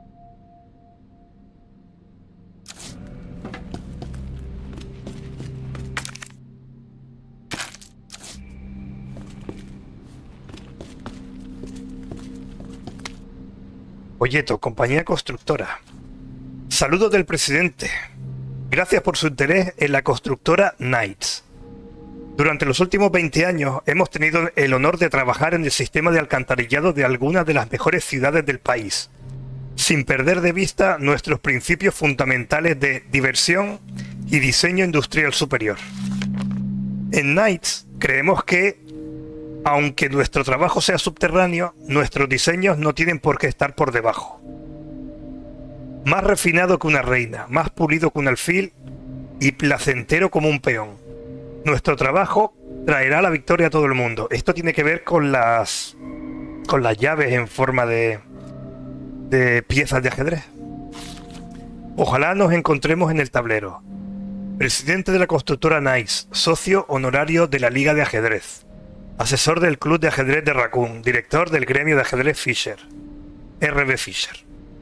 Speaker 1: Folleto, compañía constructora. Saludos del presidente. Gracias por su interés en la constructora Knights. Durante los últimos 20 años hemos tenido el honor de trabajar en el sistema de alcantarillado de algunas de las mejores ciudades del país, sin perder de vista nuestros principios fundamentales de diversión y diseño industrial superior. En Knights creemos que, aunque nuestro trabajo sea subterráneo, nuestros diseños no tienen por qué estar por debajo. Más refinado que una reina, más pulido que un alfil y placentero como un peón. Nuestro trabajo traerá la victoria a todo el mundo. Esto tiene que ver con las llaves en forma de piezas de ajedrez. Ojalá nos encontremos en el tablero. Presidente de la constructora Nice, socio honorario de la Liga de Ajedrez. Asesor del Club de Ajedrez de Raccoon. Director del Gremio de Ajedrez Fisher. RB Fisher.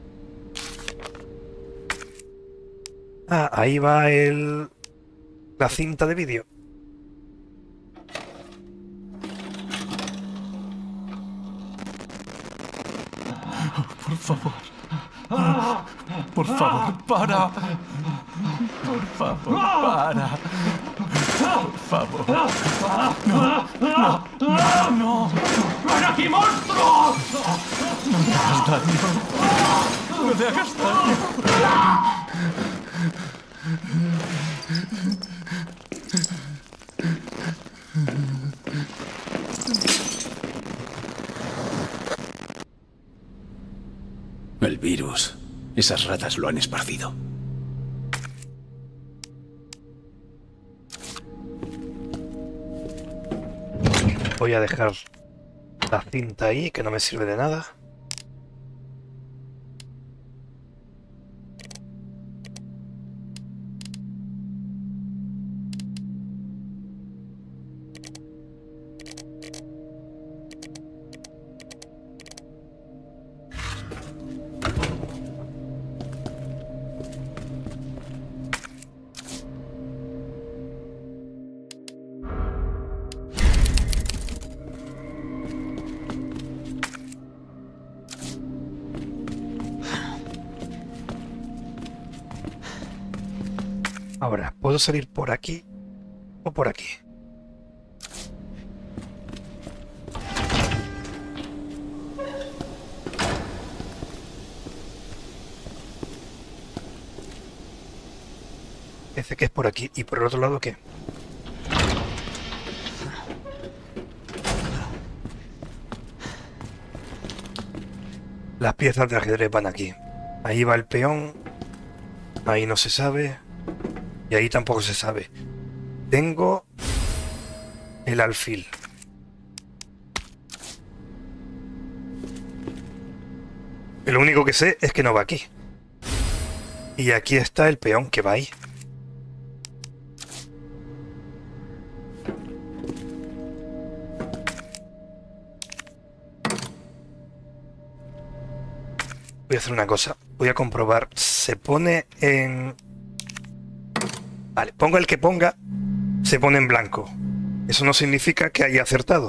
Speaker 1: Ah, ahí va la cinta de vídeo.
Speaker 10: Por favor. Por favor, para. Por favor, para. Por favor. No, no, no, no. ¡Ven aquí, monstruo! No me hagas daño. No me hagas daño.
Speaker 7: El virus. Esas ratas lo han esparcido.
Speaker 1: Voy a dejar la cinta ahí, que no me sirve de nada. Ahora, ¿puedo salir por aquí o por aquí? Parece que es por aquí. ¿Y por el otro lado qué? Las piezas de ajedrez van aquí. Ahí va el peón. Ahí no se sabe. Y ahí tampoco se sabe. Tengo el alfil. Lo único que sé es que no va aquí. Y aquí está el peón que va ahí. Voy a hacer una cosa. Voy a comprobar. Se pone en... Vale, ponga el que ponga, se pone en blanco. Eso no significa que haya acertado.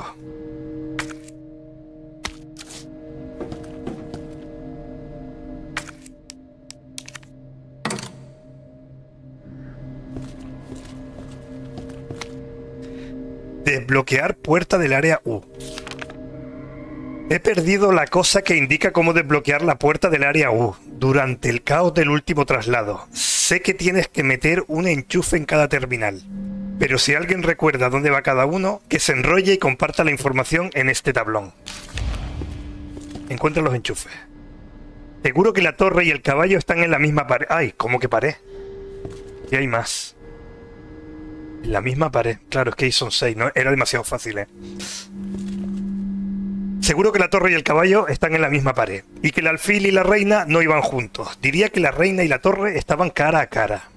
Speaker 1: Desbloquear puerta del área U. He perdido la cosa que indica cómo desbloquear la puerta del área U durante el caos del último traslado. Sé que tienes que meter un enchufe en cada terminal, pero si alguien recuerda dónde va cada uno, que se enrolle y comparta la información en este tablón. Encuentra los enchufes. Seguro que la torre y el caballo están en la misma pared. ¡Ay! ¿Cómo que pared? Y hay más. En la misma pared. Claro, es que ahí son 6, ¿no? Era demasiado fácil, ¿eh? Seguro que la torre y el caballo están en la misma pared. Y que el alfil y la reina no iban juntos. Diría que la reina y la torre estaban cara a cara.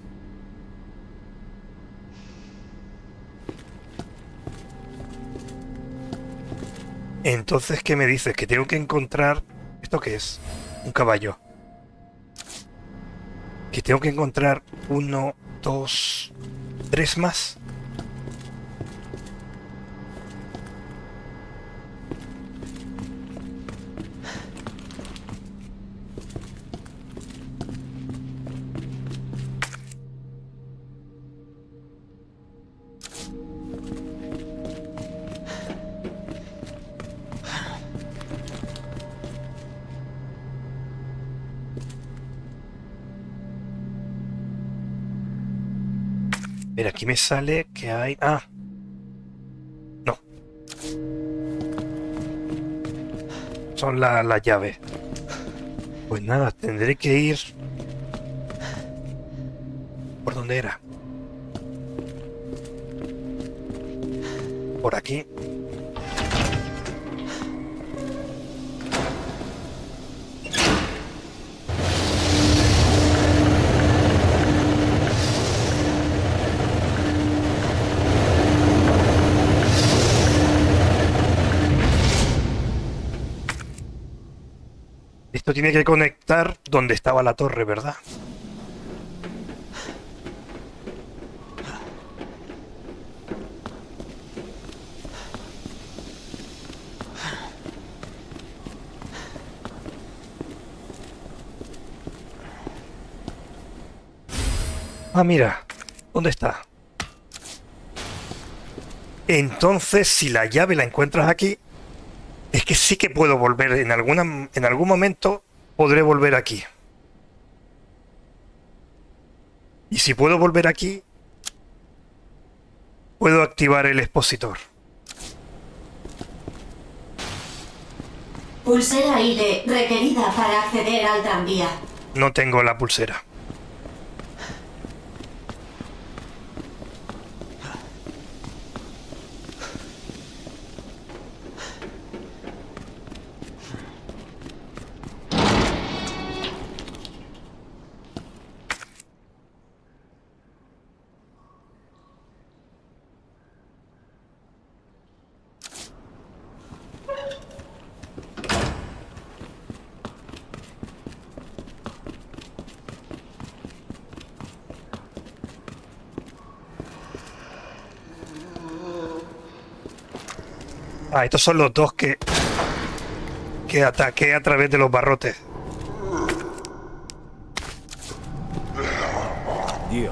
Speaker 1: Entonces, ¿qué me dices? Que tengo que encontrar... ¿Esto qué es? Un caballo. Que tengo que encontrar 1, 2, 3 más. Mira, aquí me sale que hay... Ah. No. Son las llaves. Pues nada, tendré que ir... ¿Por dónde era? Por aquí. Esto tiene que conectar donde estaba la torre, ¿verdad? Ah, mira, ¿dónde está? Entonces, si la llave la encuentras aquí, es que sí que puedo volver en algún momento podré volver aquí. Y si puedo volver aquí, puedo activar el expositor.
Speaker 9: Pulsera IDE requerida para acceder al tranvía.
Speaker 1: No tengo la pulsera. Ah, estos son los dos que ataqué a través de los barrotes.
Speaker 7: Dios.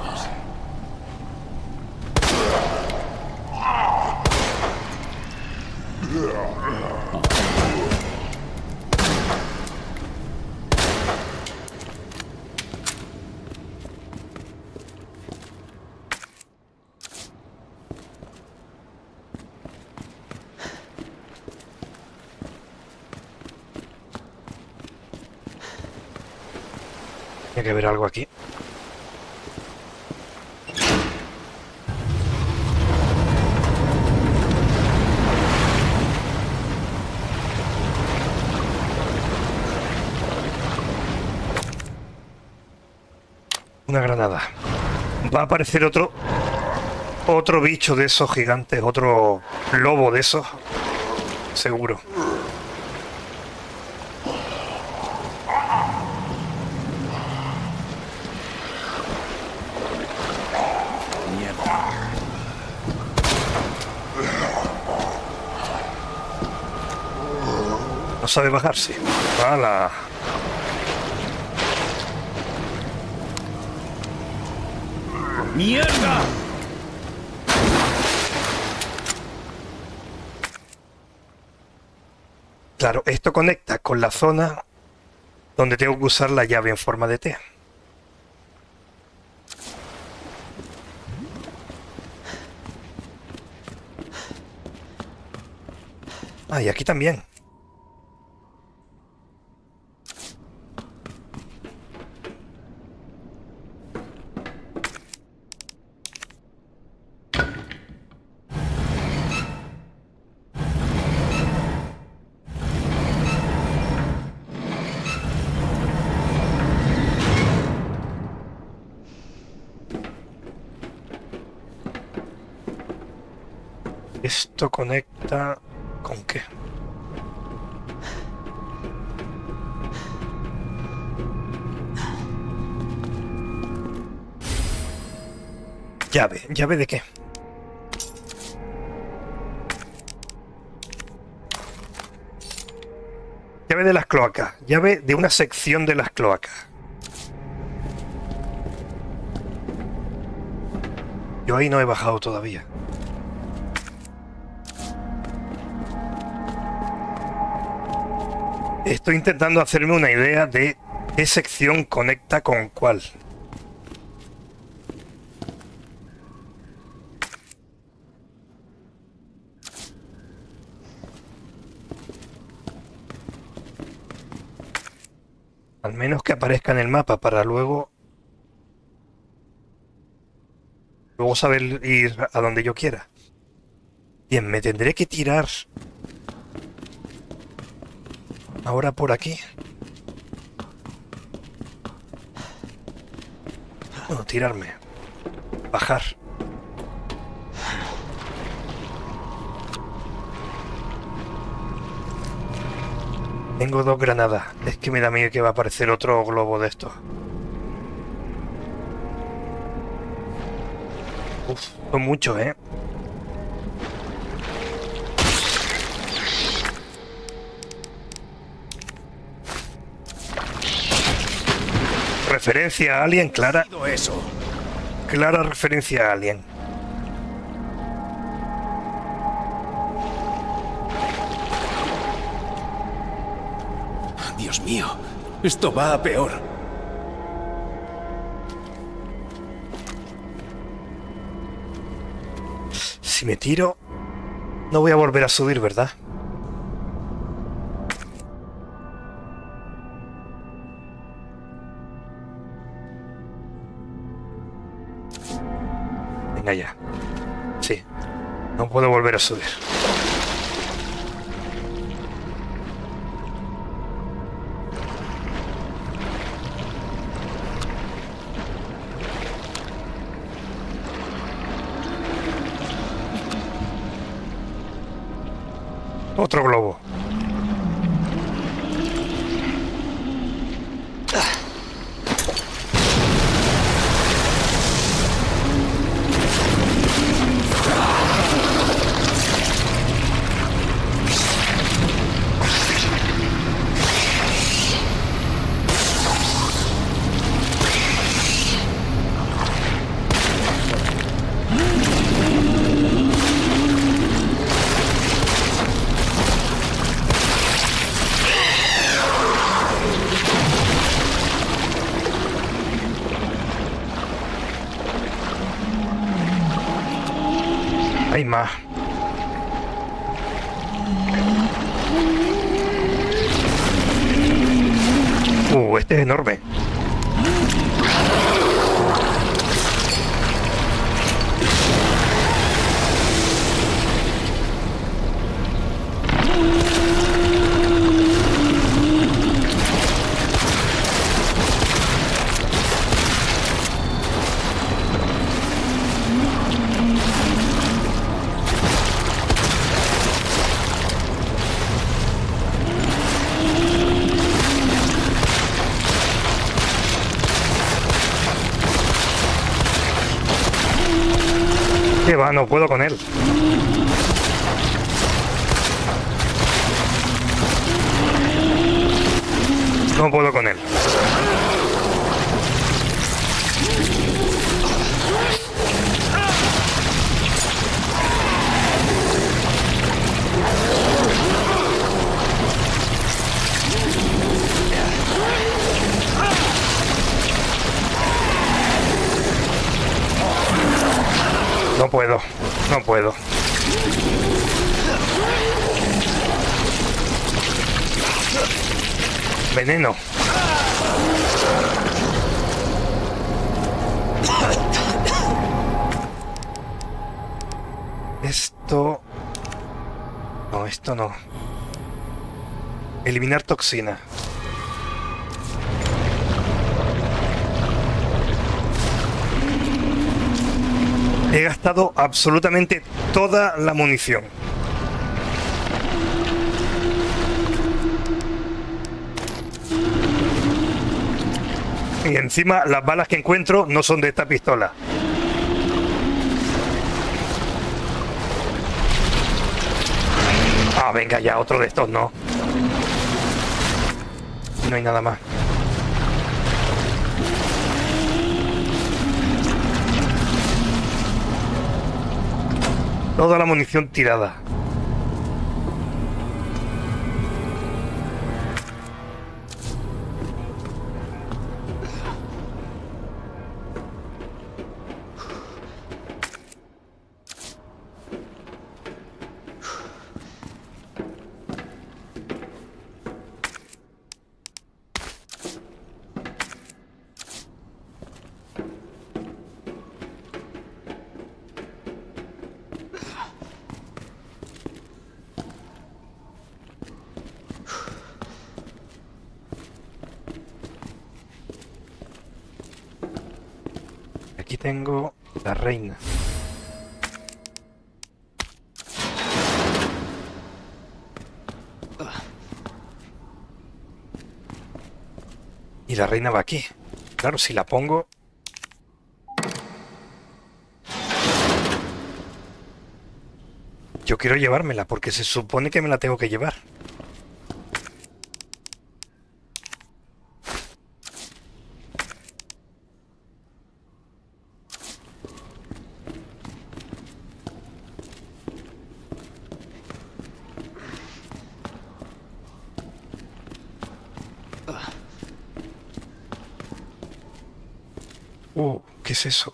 Speaker 1: Tiene que haber algo aquí. Una granada. Va a aparecer otro bicho de esos gigantes, otro lobo de esos, seguro. No sabe bajarse. ¡Hala!
Speaker 7: ¡Mierda!
Speaker 1: Claro, esto conecta con la zona donde tengo que usar la llave en forma de T. Ah, y aquí también. Esto conecta... ¿con qué? Llave. ¿Llave de qué? Llave de las cloacas. Llave de una sección de las cloacas. Yo ahí no he bajado todavía. Estoy intentando hacerme una idea de qué sección conecta con cuál. Al menos que aparezca en el mapa para luego saber ir a donde yo quiera. Bien, me tendré que tirar ahora por aquí. Bueno, tirarme. Bajar. Tengo 2 granadas. Es que me da miedo que va a aparecer otro globo de estos. Uf, son muchos, ¿eh? Referencia a Alien, clara.
Speaker 2: Eso.
Speaker 1: Clara referencia a Alien.
Speaker 7: Dios mío, esto va a peor.
Speaker 1: Si me tiro, no voy a volver a subir, ¿verdad? Venga ya. Sí, no puedo volver a subir. Otro globo. Hay más. Este es enorme. ¿Qué va? No puedo con él. No puedo con él. No puedo, no puedo. Veneno. Esto... No, esto no. Eliminar toxina. He gastado absolutamente toda la munición. Y encima las balas que encuentro no son de esta pistola. Ah, venga ya, otro de estos no. No hay nada más. Toda la munición tirada. Aquí tengo la reina. la reina va aquí. Claro, si la pongo... Yo quiero llevármela porque se supone que me la tengo que llevar. ¿Qué es eso?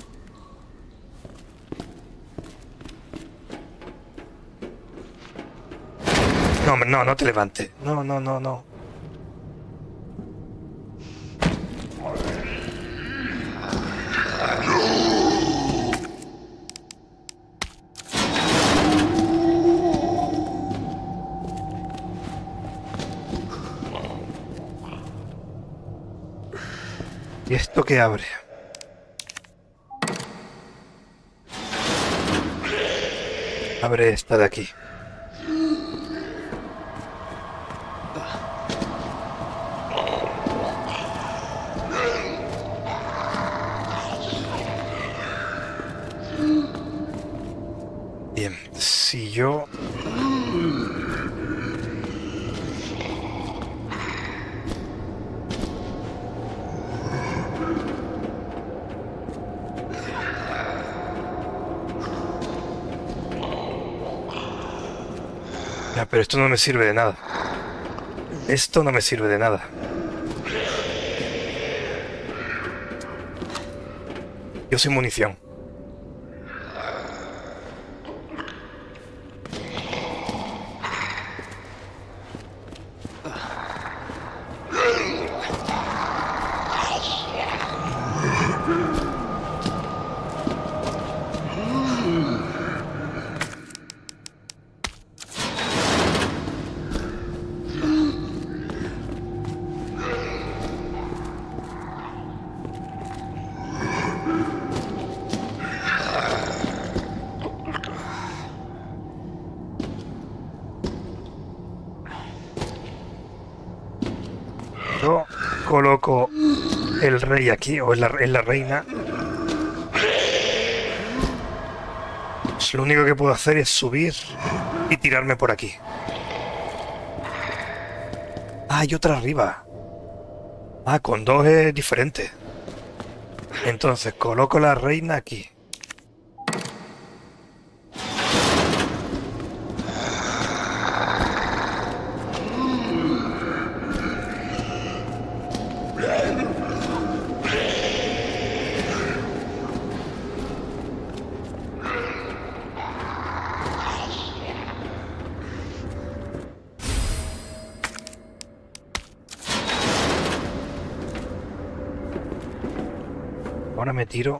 Speaker 1: No, hombre, no, no te levantes. No, no, no, no. ¿Y esto qué abre? Abre esta de aquí. Bien, si yo... Ya, pero esto no me sirve de nada. Esto no me sirve de nada. Yo soy munición. Yo coloco el rey aquí, o es la reina. Pues lo único que puedo hacer es subir y tirarme por aquí. Ah, hay otra arriba. Ah, con dos es diferente. Entonces coloco la reina aquí. Ahora me tiro.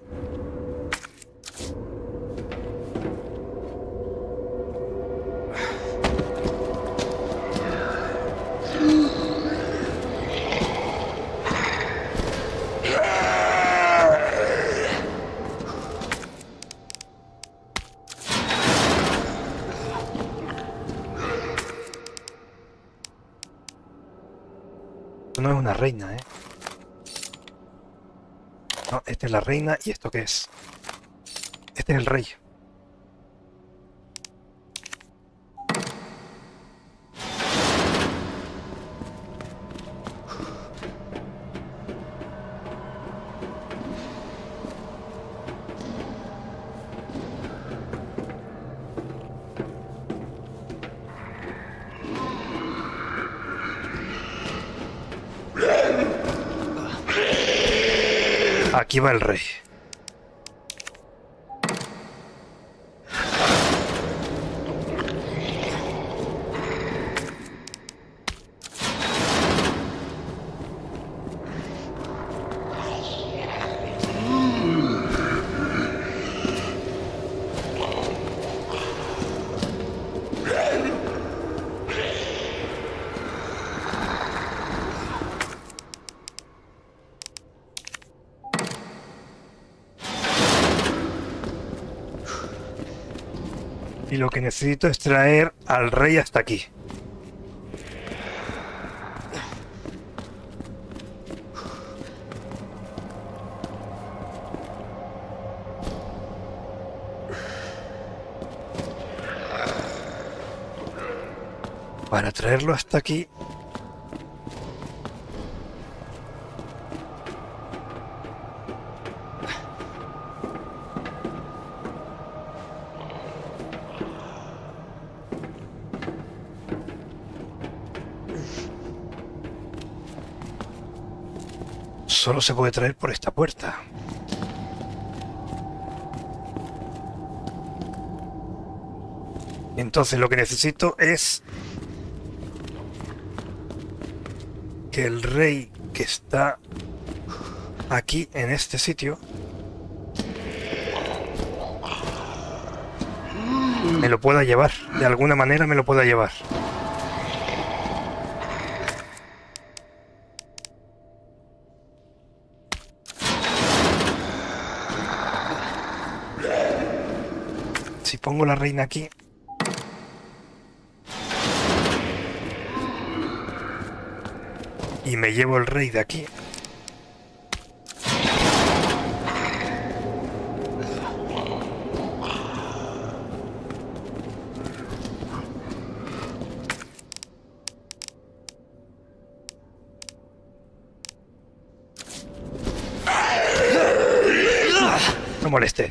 Speaker 1: No es una reina, ¿eh? No, esta es la reina. ¿Y esto qué es? Este es el rey. Aquí va el rey. Y lo que necesito es traer al rey hasta aquí. Para traerlo hasta aquí. Solo se puede traer por esta puerta. Entonces lo que necesito es que el rey que está aquí en este sitio me lo pueda llevar. De alguna manera me lo pueda llevar. Si pongo la reina aquí, y me llevo el rey de aquí, no moleste.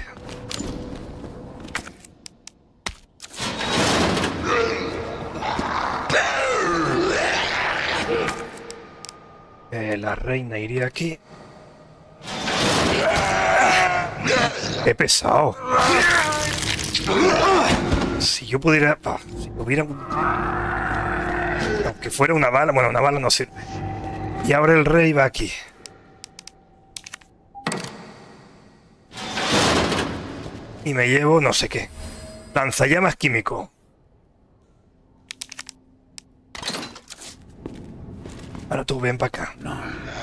Speaker 1: La reina iría aquí. ¡Qué pesado! Si yo pudiera... si hubiera... aunque fuera una bala... Bueno, una bala no sirve. Y ahora el rey va aquí. Y me llevo no sé qué. Lanzallamas químico. Ahora tú ven para acá.
Speaker 7: No.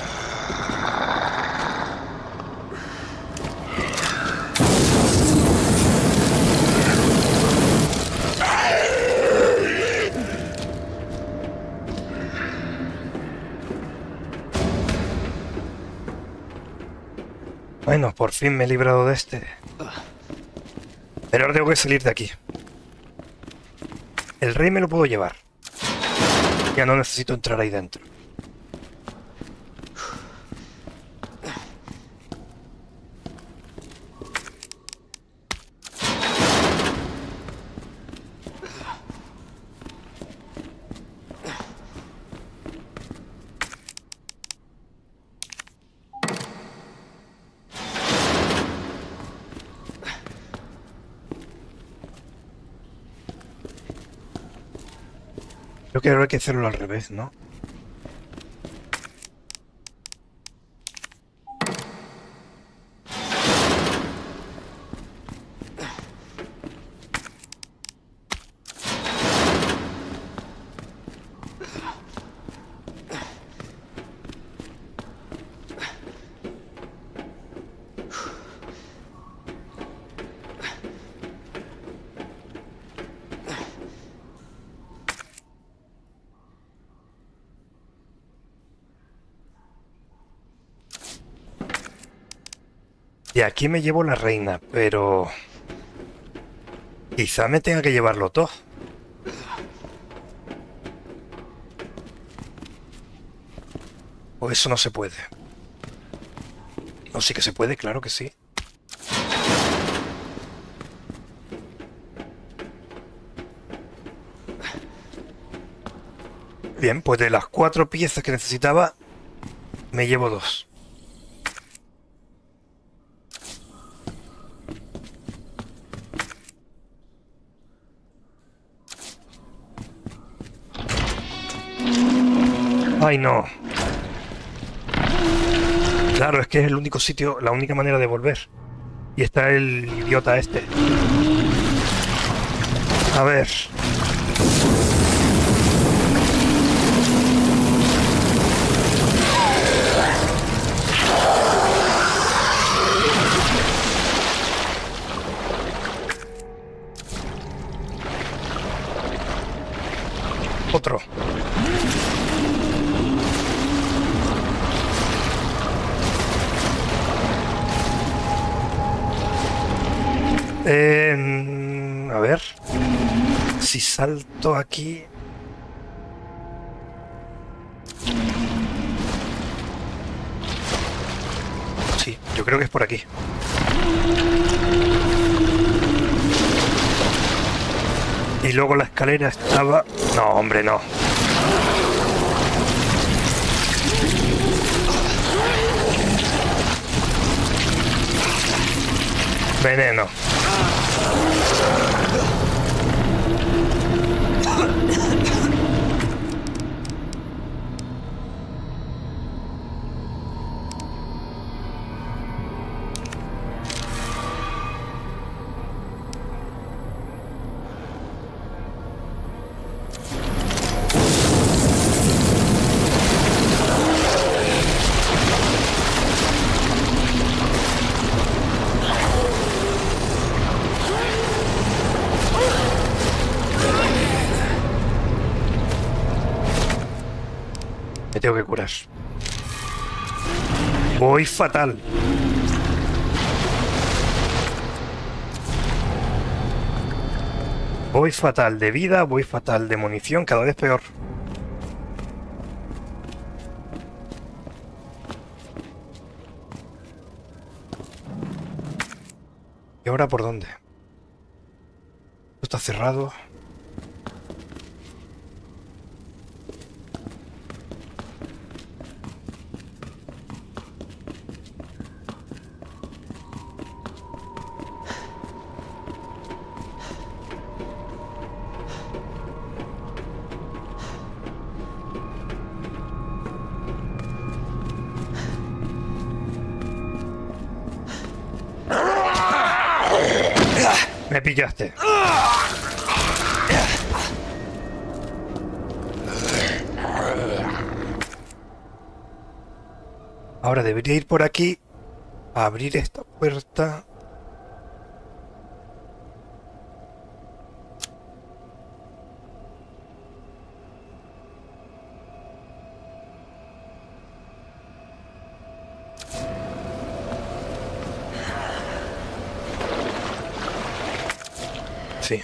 Speaker 1: Bueno, por fin me he librado de este. Pero ahora tengo que salir de aquí. El rey me lo puedo llevar. Ya no necesito entrar ahí dentro. Creo que ahora hay que hacerlo al revés, ¿no? Y aquí me llevo la reina, pero... quizá me tenga que llevarlo todo. O eso no se puede. No, sí que se puede, claro que sí. Bien, pues de las 4 piezas que necesitaba, me llevo 2. ¡Ay, no! Claro, es que es el único sitio, la única manera de volver. Y está el idiota este. A ver... Otro. A ver. Si salto aquí... Sí, yo creo que es por aquí. Y luego la escalera estaba... No, hombre, no. Veneno. Me tengo que curar. Voy fatal. Voy fatal de vida, voy fatal de munición, cada vez peor. ¿Y ahora por dónde? Esto está cerrado. Me pillaste. Ahora debería ir por aquí a abrir esta puerta. Sí.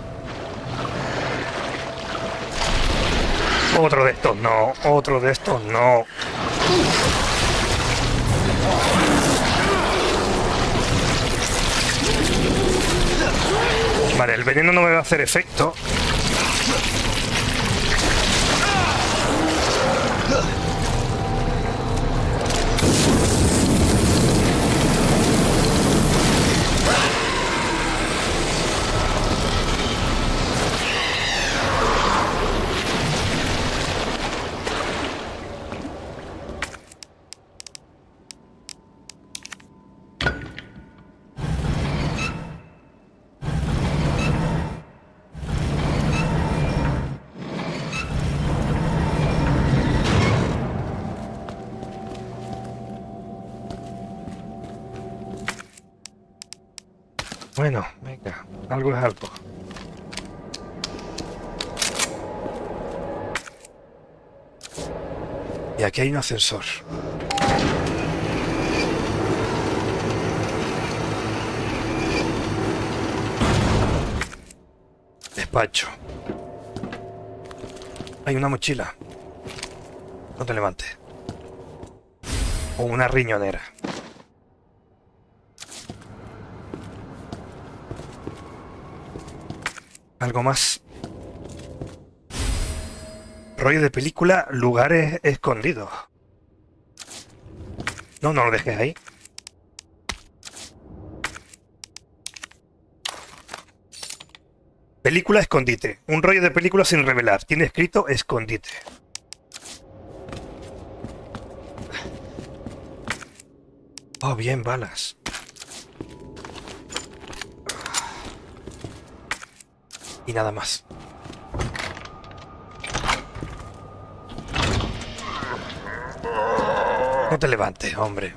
Speaker 1: Otro de estos no, otro de estos no. Vale, el veneno no me va a hacer efecto. Bueno, venga, algo es algo. Y aquí hay un ascensor. Despacho. Hay una mochila. No te levantes. O una riñonera. Algo más. Rollo de película, lugares escondidos. No, no lo dejes ahí. Película escondite. Un rollo de película sin revelar. Tiene escrito escondite. Oh, bien, balas. Y nada más. No te levantes, hombre.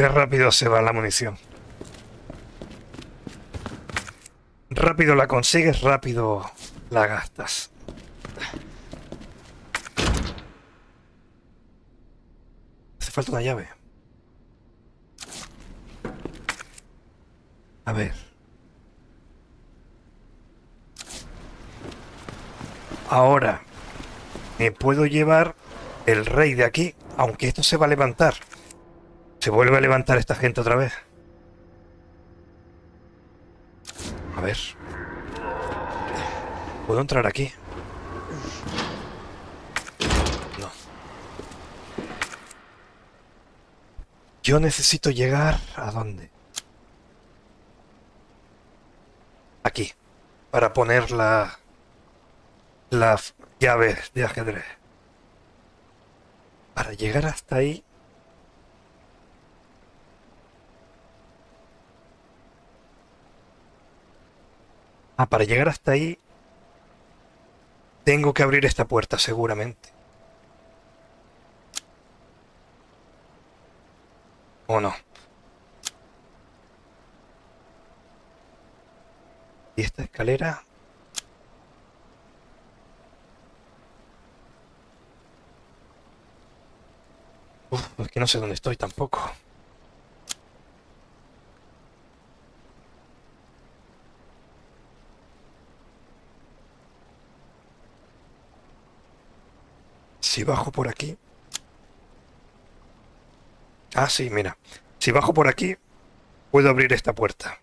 Speaker 1: Qué rápido se va la munición. Rápido la consigues, rápido la gastas. Hace falta una llave. A ver. Ahora me puedo llevar el rey de aquí, aunque esto se va a levantar. Se vuelve a levantar esta gente otra vez. A ver. ¿Puedo entrar aquí? No. Yo necesito llegar... ¿A dónde? Aquí. Para poner las llaves de ajedrez. Para llegar hasta ahí... para llegar hasta ahí tengo que abrir esta puerta seguramente. ¿O no? ¿Y esta escalera? Es que no sé dónde estoy tampoco. Si bajo por aquí... Ah, sí, mira. Si bajo por aquí, puedo abrir esta puerta.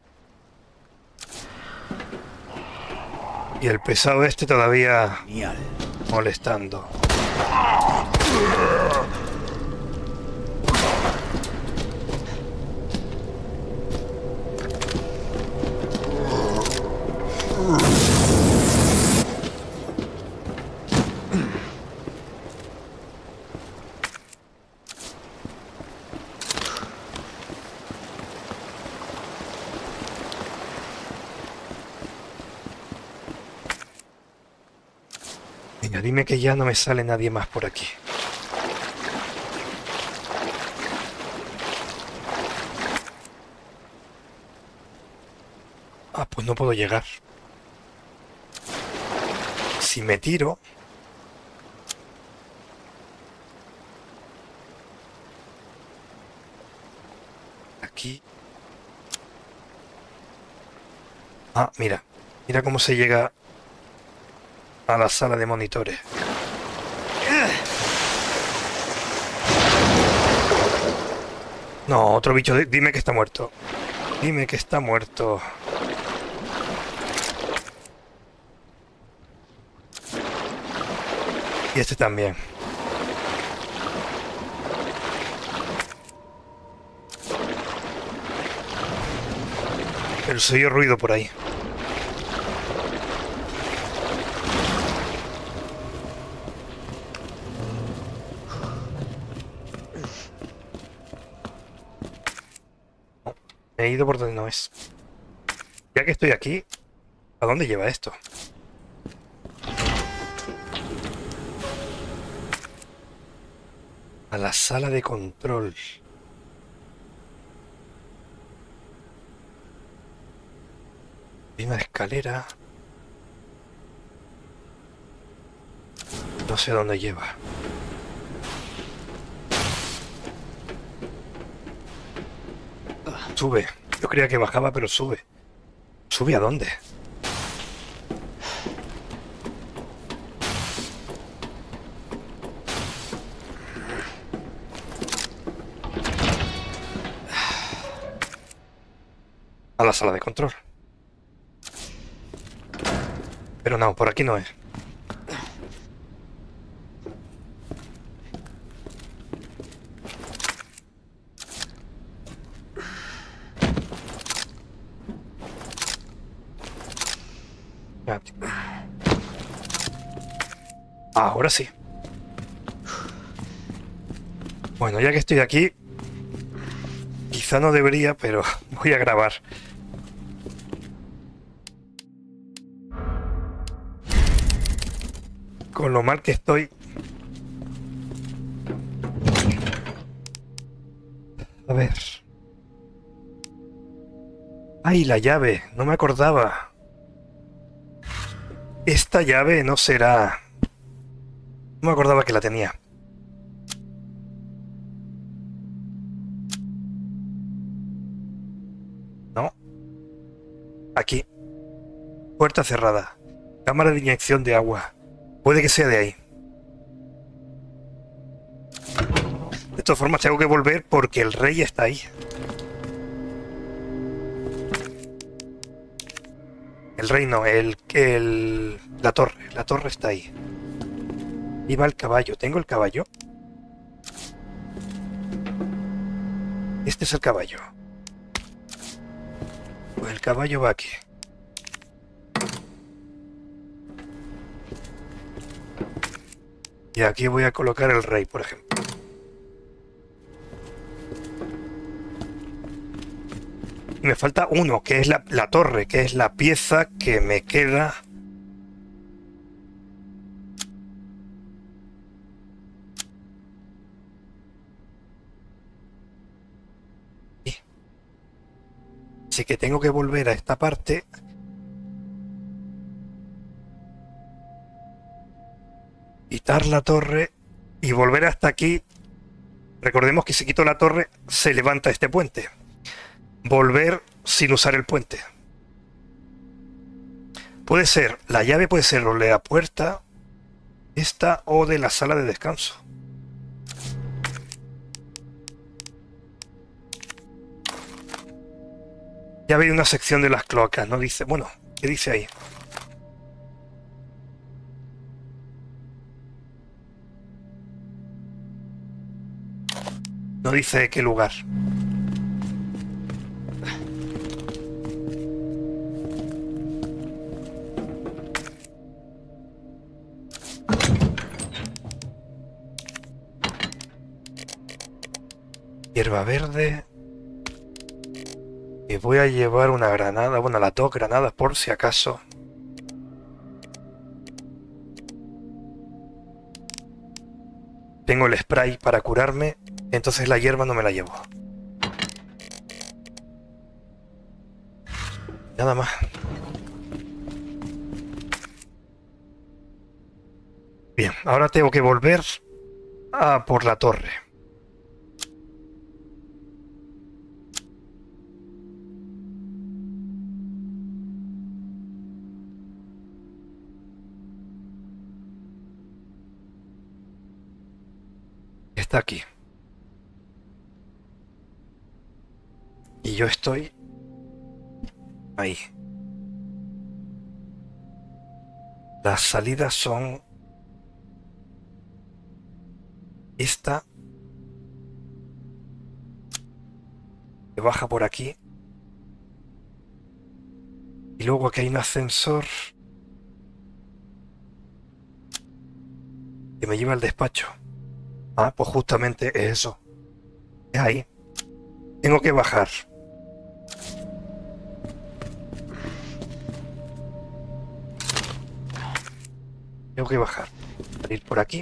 Speaker 1: Y el pesado este todavía...
Speaker 2: Genial.
Speaker 1: Molestando. Venga, dime que ya no me sale nadie más por aquí. Ah, pues no puedo llegar. Si me tiro... Aquí... Ah, mira. Mira cómo se llega a la sala de monitores. No, otro bicho. Dime que está muerto. Dime que está muerto. Y este también. Pero se oye ruido por ahí. Me he ido por donde no es. Ya que estoy aquí, ¿a dónde lleva esto? A la sala de control. Hay una escalera. No sé dónde lleva. Sube. Yo creía que bajaba, pero sube. ¿Sube a dónde? A la sala de control. Pero no, por aquí no es. Ahora sí. Bueno, ya que estoy aquí, quizá no debería, pero voy a grabar. Con lo mal que estoy. A ver. ¡Ay, la llave! No me acordaba. Esta llave no será... No me acordaba que la tenía. No. Aquí. Puerta cerrada. Cámara de inyección de agua. Puede que sea de ahí. De todas formas tengo que volver porque el rey está ahí. El rey no, la torre. La torre está ahí. Ahí va el caballo. ¿Tengo el caballo? Este es el caballo. Pues el caballo va aquí. Y aquí voy a colocar el rey, por ejemplo. Y me falta uno, que es la torre, que es la pieza que me queda. Así que tengo que volver a esta parte. Quitar la torre y volver hasta aquí. Recordemos que si quito la torre se levanta este puente. Volver sin usar el puente. Puede ser, la llave puede ser o de la puerta, esta, o de la sala de descanso. Ya veis una sección de las cloacas, ¿no? Dice, bueno, ¿qué dice ahí? No dice qué lugar. Hierba verde. Y voy a llevar una granada, bueno, las 2 granadas por si acaso. Tengo el spray para curarme, entonces la hierba no me la llevo. Nada más. Bien, ahora tengo que volver a por la torre. Está aquí. Y yo estoy ahí. Las salidas son esta, que baja por aquí, y luego aquí hay un ascensor que me lleva al despacho. Ah, pues justamente es eso. Es ahí. Tengo que bajar. Tengo que bajar. Salir por aquí.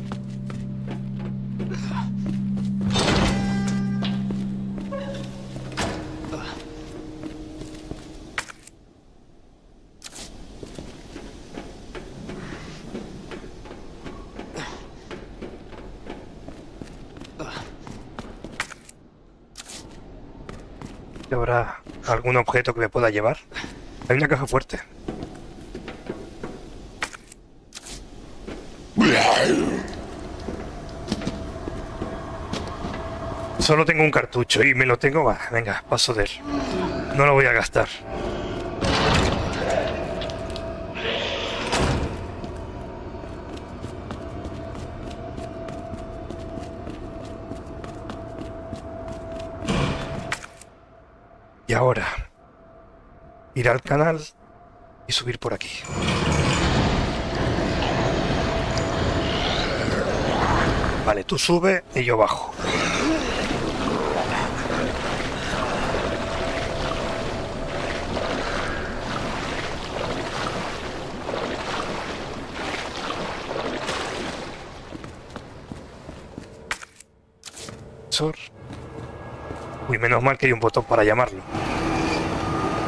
Speaker 1: ¿Habrá algún objeto que me pueda llevar? Hay una caja fuerte. Solo tengo un cartucho y me lo tengo... Bah, venga, paso de él. No lo voy a gastar. Y ahora, ir al canal y subir por aquí. Vale, tú sube y yo bajo. Uy, menos mal que hay un botón para llamarlo.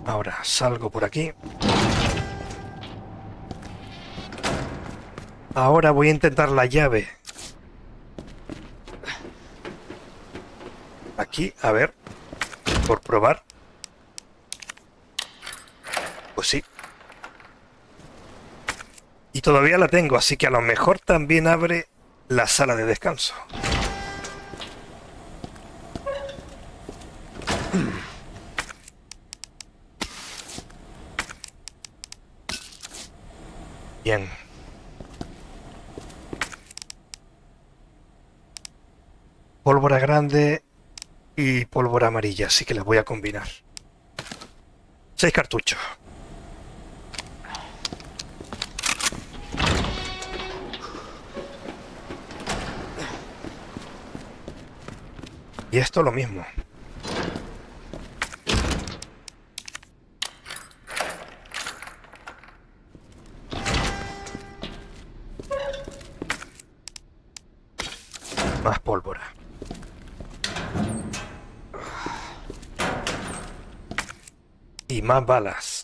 Speaker 1: Ahora salgo por aquí. Ahora voy a intentar la llave. Aquí, a ver. Por probar. Pues sí. Y todavía la tengo, así que a lo mejor también abre la sala de descanso. Bien. Pólvora grande y pólvora amarilla, así que las voy a combinar. 6 cartuchos. Y esto lo mismo. Más pólvora. Y más balas.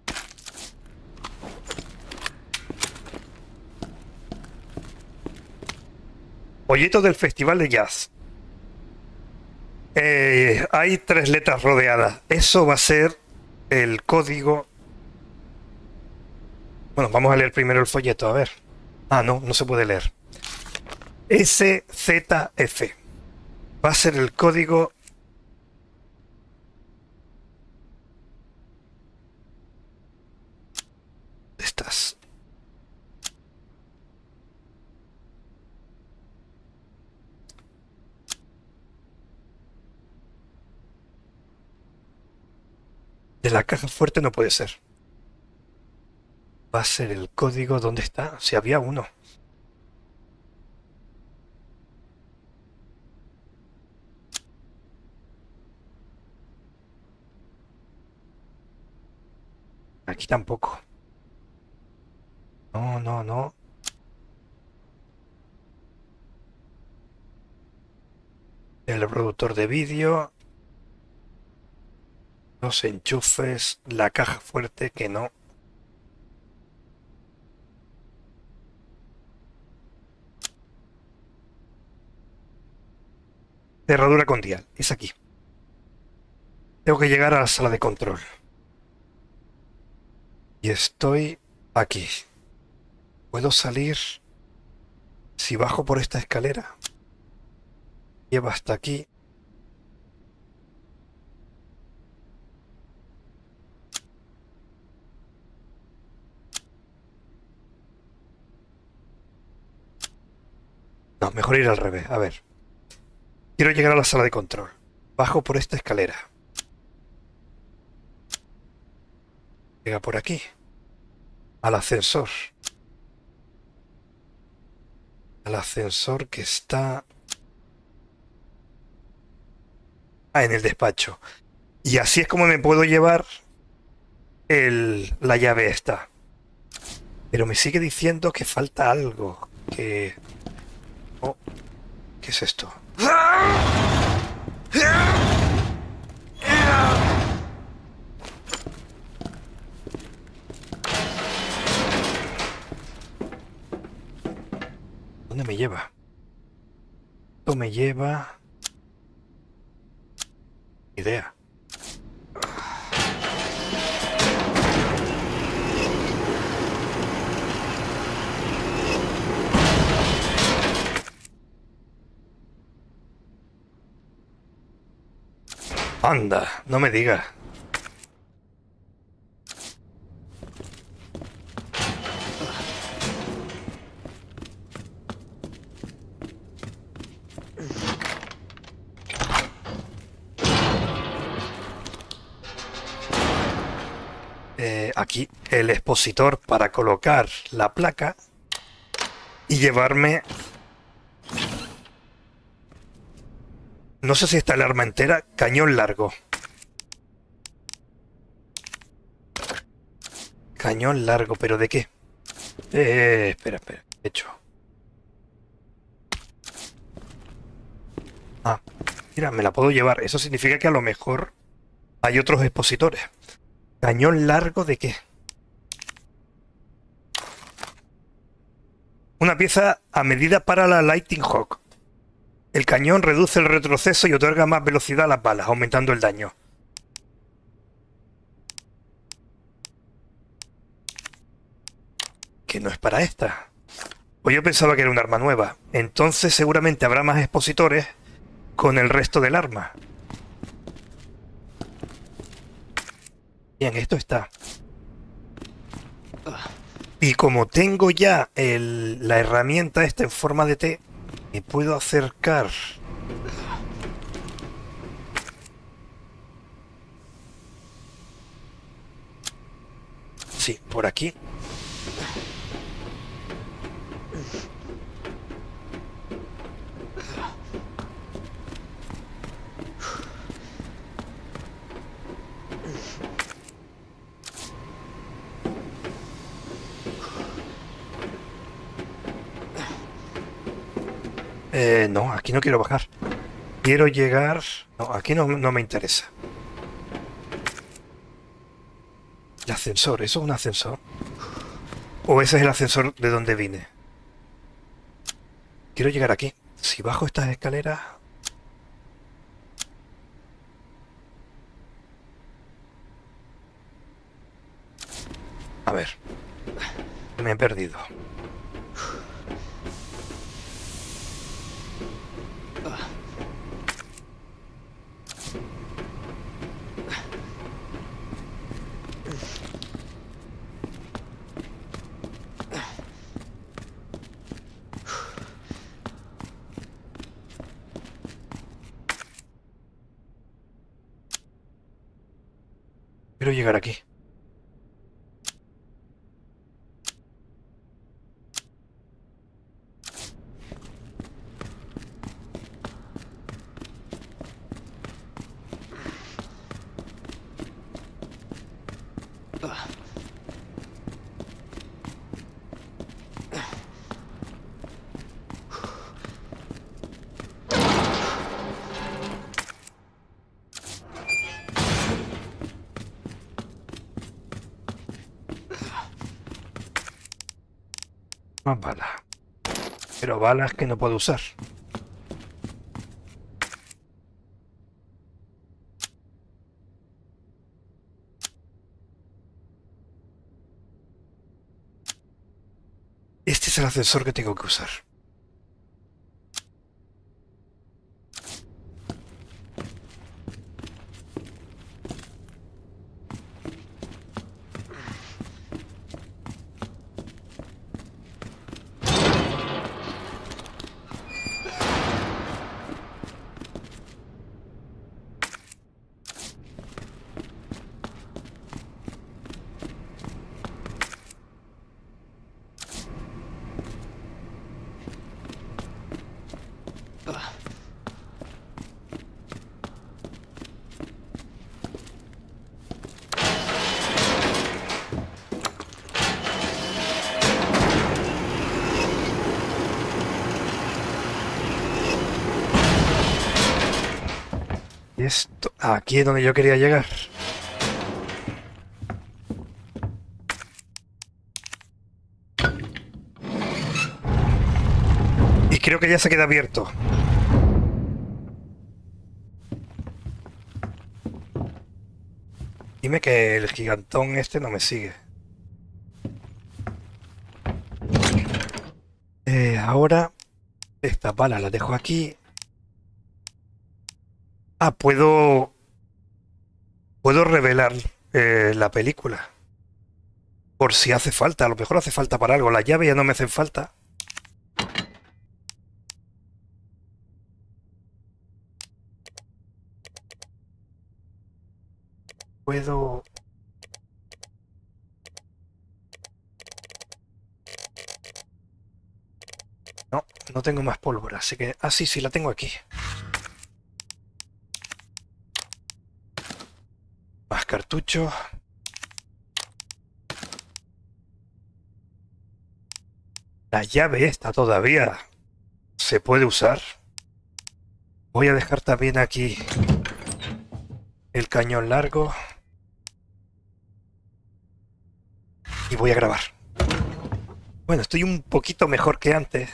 Speaker 1: Folleto del Festival de Jazz. Hay 3 letras rodeadas. Eso va a ser el código. Bueno, vamos a leer primero el folleto, a ver. Ah, no, no se puede leer. SZF. Va a ser el código. ¿Dónde estás? De la caja fuerte no puede ser. Va a ser el código. ¿Dónde está? Si había uno. Aquí tampoco. No, no, no. El reproductor de vídeo. Los enchufes. La caja fuerte que no. Cerradura con dial. Es aquí. Tengo que llegar a la sala de control. Y estoy aquí. ¿Puedo salir si bajo por esta escalera? Lleva hasta aquí. No, mejor ir al revés. A ver. Quiero llegar a la sala de control. Bajo por esta escalera. Llega por aquí. Al ascensor. Al ascensor que está... Ah, en el despacho. Y así es como me puedo llevar la llave esta. Pero me sigue diciendo que falta algo. Que... Oh, ¿qué es esto? ¿Dónde me lleva? Esto me lleva... Idea. Anda, no me digas. Aquí el expositor para colocar la placa y llevarme... No sé si está el arma entera. Cañón largo. Cañón largo, ¿pero de qué? Espera. Hecho. Ah, mira, me la puedo llevar. Eso significa que a lo mejor hay otros expositores. ¿Cañón largo de qué? Una pieza a medida para la Lightning Hawk. El cañón reduce el retroceso y otorga más velocidad a las balas, aumentando el daño. Que no es para esta. Pues yo pensaba que era un arma nueva. Entonces seguramente habrá más expositores con el resto del arma. Bien, esto está. Y como tengo ya la herramienta esta en forma de T, me puedo acercar. Sí, por aquí. No, aquí no quiero bajar. Quiero llegar... No, aquí no me interesa. El ascensor, ¿eso es un ascensor? ¿O ese es el ascensor de donde vine? Quiero llegar aquí. Si bajo estas escaleras... A ver. Me he perdido. Quiero llegar aquí. Más balas. Pero balas que no puedo usar. Este es el ascensor que tengo que usar. Esto, aquí es donde yo quería llegar. Y creo que ya se queda abierto. Dime que el gigantón este no me sigue. Ahora estas balas las dejo aquí. Ah, puedo revelar la película. Por si hace falta. A lo mejor hace falta para algo. Las llaves ya no me hacen falta. Puedo... No, no tengo más pólvora. Así que... Ah, sí, la tengo aquí. Más cartuchos. La llave esta todavía se puede usar. Voy a dejar también aquí el cañón largo. Y voy a grabar. Bueno, estoy un poquito mejor que antes.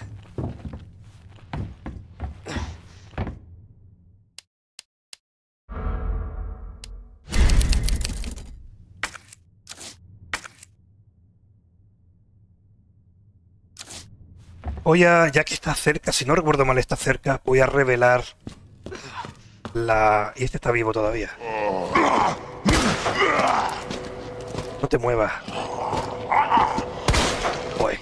Speaker 1: Voy a, ya que está cerca, si no recuerdo mal está cerca, voy a revelar la... Y este está vivo todavía. No te muevas. Uy.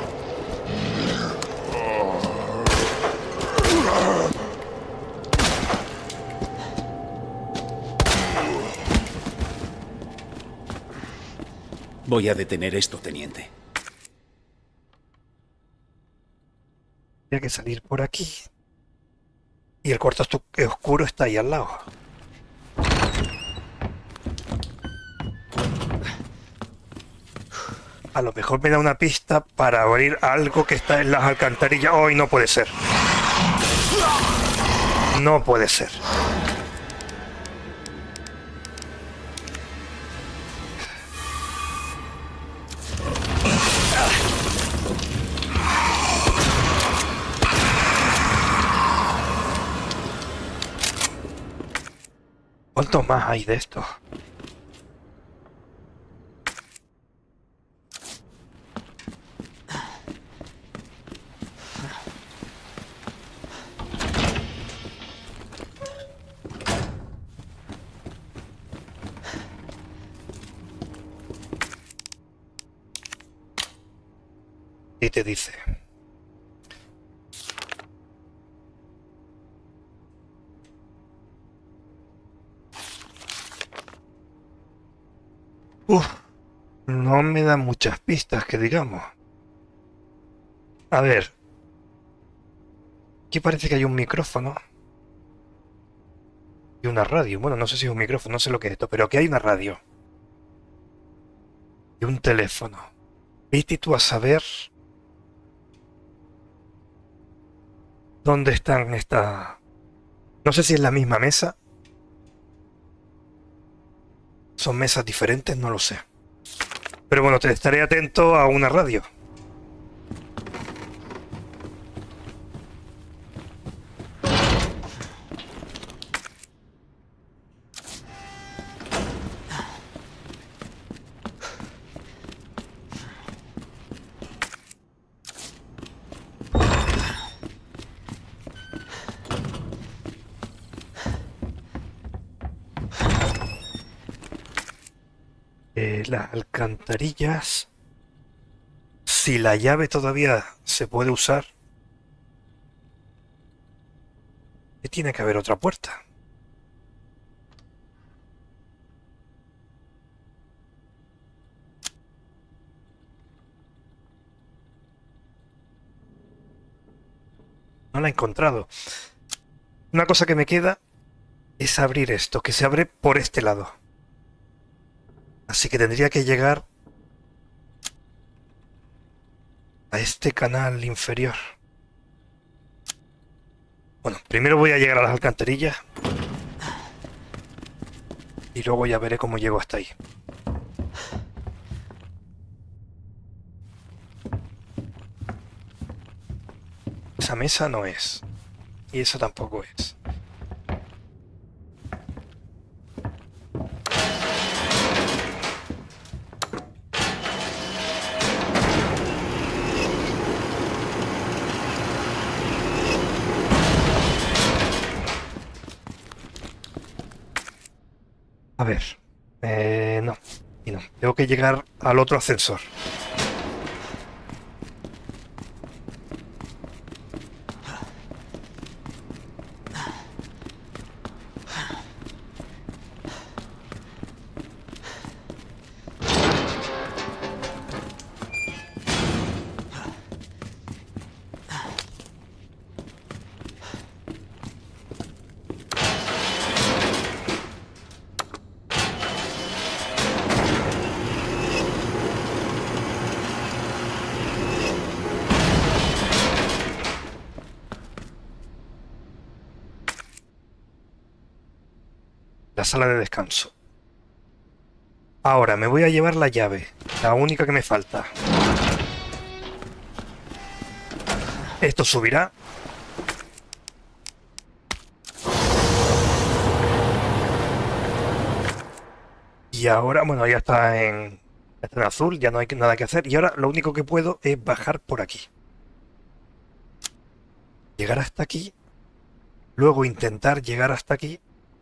Speaker 7: Voy a detener esto, teniente.
Speaker 1: Hay que salir por aquí. Y el cuarto oscuro está ahí al lado. A lo mejor me da una pista para abrir algo que está en las alcantarillas. ¡Ay, no puede ser! No puede ser. ¿Cuántos más hay de estos? Y te dice... no me da muchas pistas, que digamos. A ver. Aquí parece que hay un micrófono. Y una radio. Bueno, no sé si es un micrófono, no sé lo que es esto, pero aquí hay una radio. Y un teléfono. Vete tú a saber... ¿dónde están estas...? No sé si es la misma mesa. ¿Son mesas diferentes? No lo sé. Pero bueno, te estaré atento a una radio. Las alcantarillas. Si la llave todavía se puede usar, tiene que haber otra puerta. No la he encontrado. Una cosa que me queda es abrir esto, que se abre por este lado. Así que tendría que llegar a este canal inferior. Bueno, primero voy a llegar a las alcantarillas. Y luego ya veré cómo llego hasta ahí. Esa mesa no es. Y eso tampoco es. A ver, no, y no, tengo que llegar al otro ascensor. La sala de descanso. Ahora me voy a llevar la llave. La única que me falta. Esto subirá. Y ahora, bueno, ya está en azul, ya no hay nada que hacer. Y ahora lo único que puedo es bajar por aquí. Llegar hasta aquí. Luego intentar llegar hasta aquí.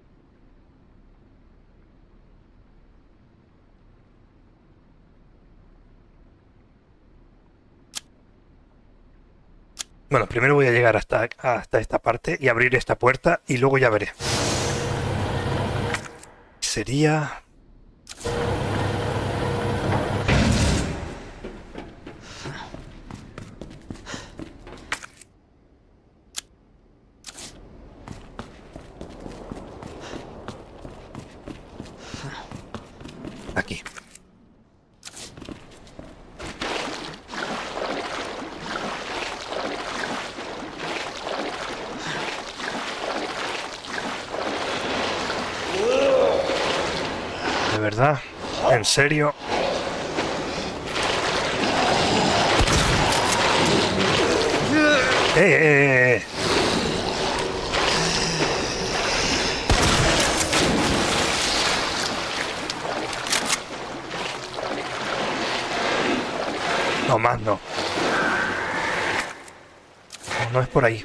Speaker 1: Bueno, primero voy a llegar hasta esta parte y abrir esta puerta y luego ya veré. Sería... aquí. ¿De verdad? ¿En serio? ¡Eh! No más, no. No es por ahí.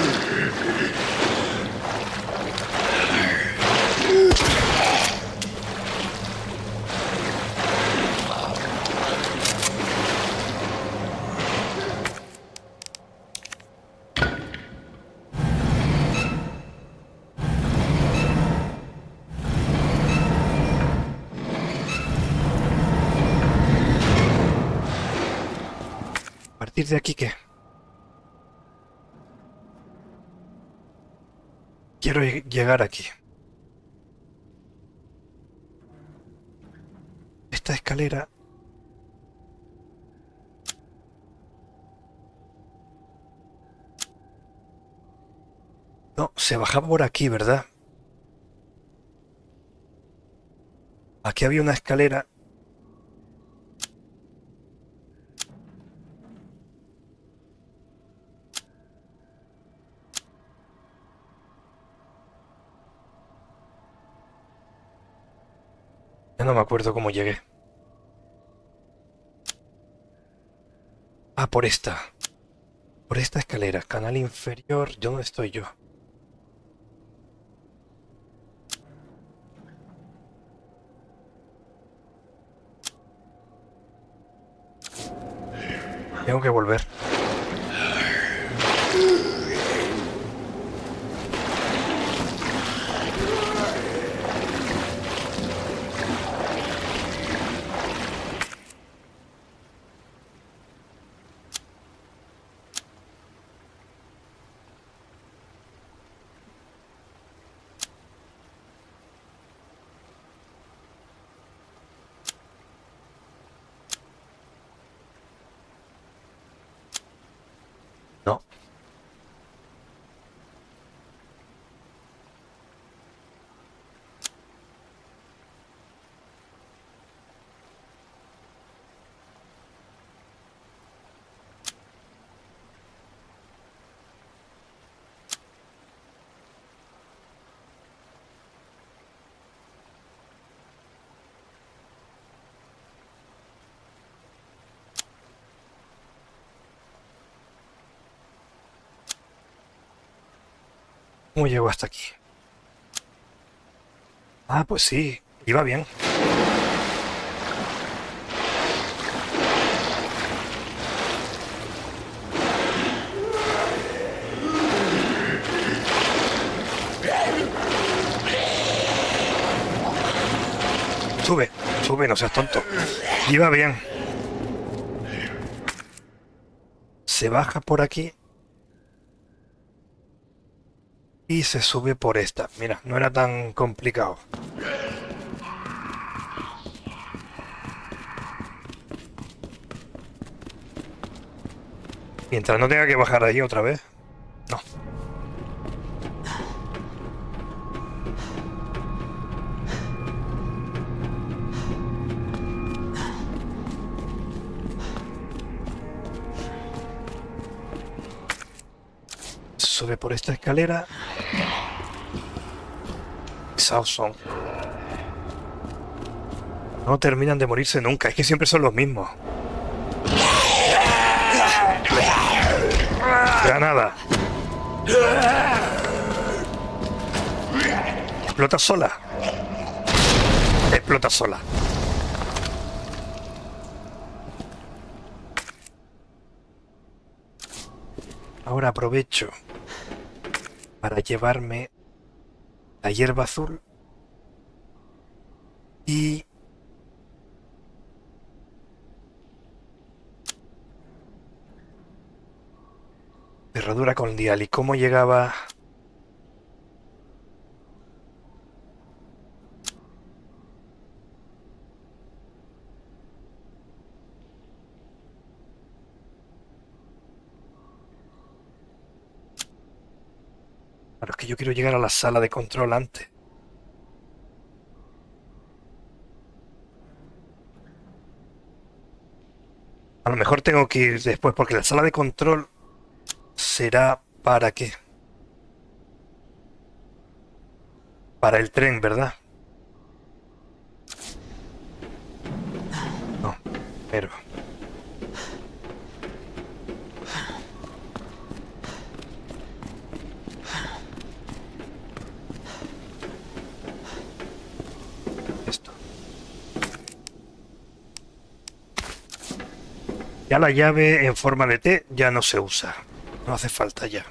Speaker 1: ¿A partir de aquí qué? Quiero llegar aquí. Esta escalera... No, se bajaba por aquí, ¿verdad? Aquí había una escalera. Ya no me acuerdo cómo llegué. Ah, por esta. Por esta escalera. Canal inferior. ¿Dónde estoy yo? Tengo que volver. No. ¿Cómo llego hasta aquí? Ah, pues sí, iba bien. Sube, sube, no seas tonto. Iba bien. Se baja por aquí. Y se sube por esta. Mira, no era tan complicado. Mientras no tenga que bajar ahí otra vez. No. Sube por esta escalera. Pesados son. No terminan de morirse nunca. Es que siempre son los mismos. Granada. Explota sola. Explota sola. Ahora aprovecho para llevarme la hierba azul y cerradura con dial. ¿Y cómo llegaba? Claro, es que yo quiero llegar a la sala de control antes. A lo mejor tengo que ir después, porque la sala de control será ¿para qué? Para el tren, ¿verdad? No, pero... esto. Ya la llave en forma de T ya no se usa. No hace falta ya.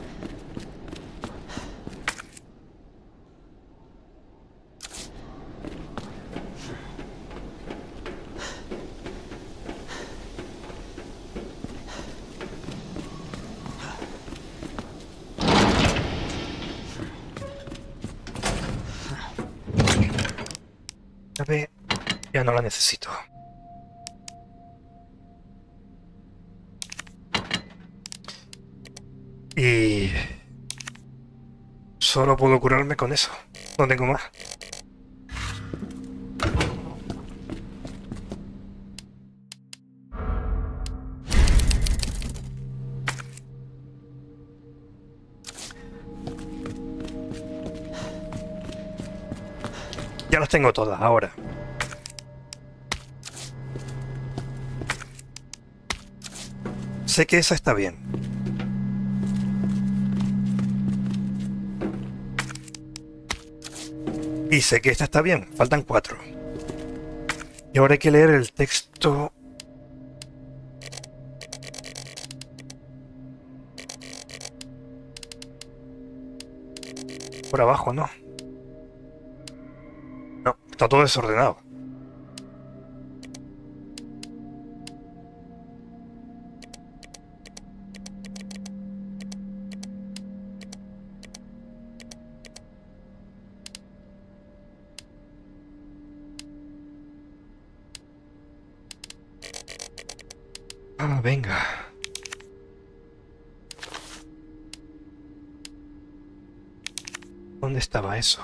Speaker 1: Llave ya no la necesito. Y solo puedo curarme con eso. No tengo más. Ya las tengo todas ahora. Sé que esa está bien. Y sé que esta está bien, faltan 4. Y ahora hay que leer el texto. Por abajo, ¿no? No, está todo desordenado. Ah, venga. ¿Dónde estaba eso?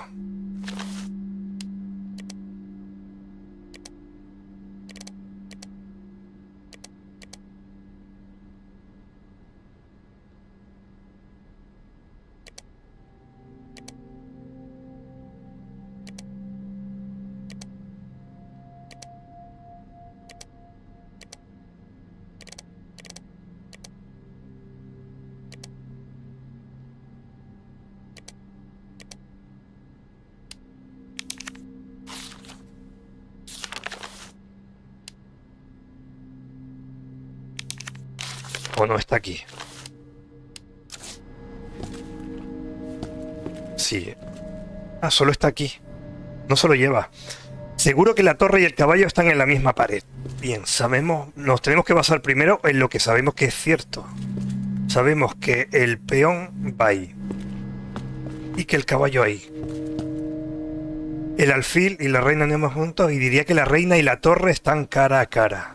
Speaker 1: ¿O no está aquí? Sí. Ah, solo está aquí. No se lo lleva. Seguro que la torre y el caballo están en la misma pared. Bien, sabemos... Nos tenemos que basar primero en lo que sabemos que es cierto. Sabemos que el peón va ahí. Y que el caballo ahí. El alfil y la reina andamos juntos, y diría que la reina y la torre están cara a cara.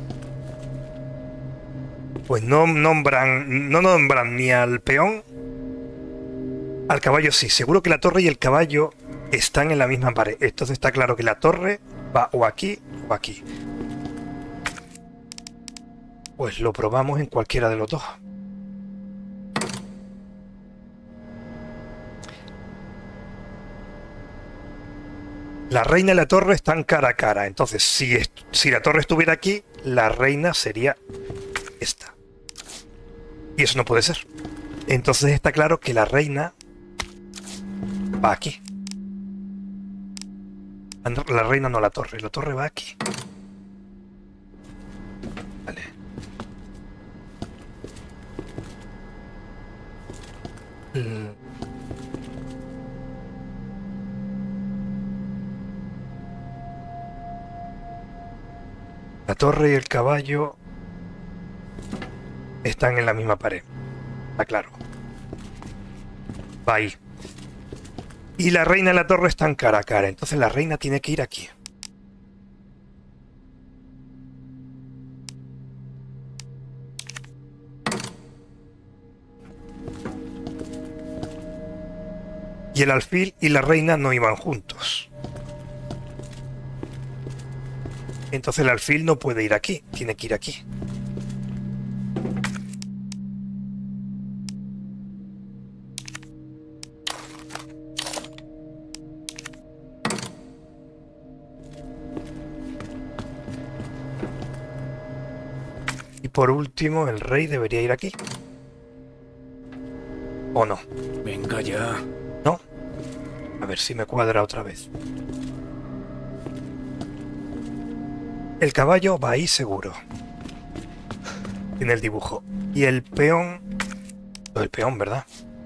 Speaker 1: Pues no nombran ni al peón. Al caballo sí. Seguro que la torre y el caballo están en la misma pared. Entonces está claro que la torre va o aquí o aquí. Pues lo probamos en cualquiera de los dos. La reina y la torre están cara a cara. Entonces, si la torre estuviera aquí, la reina sería esta. Y eso no puede ser. Entonces está claro que la reina va aquí. La reina no la torre va aquí. Vale. La torre y el caballo están en la misma pared. Está claro. Va ahí. Y la reina y la torre están cara a cara. Entonces la reina tiene que ir aquí. Y el alfil y la reina no iban juntos. Entonces el alfil no puede ir aquí. Tiene que ir aquí. Y por último, el rey debería ir aquí. ¿O no?
Speaker 7: Venga ya.
Speaker 1: ¿No? A ver si me cuadra otra vez. El caballo va ahí seguro. En el dibujo. Y el peón... El peón, ¿verdad?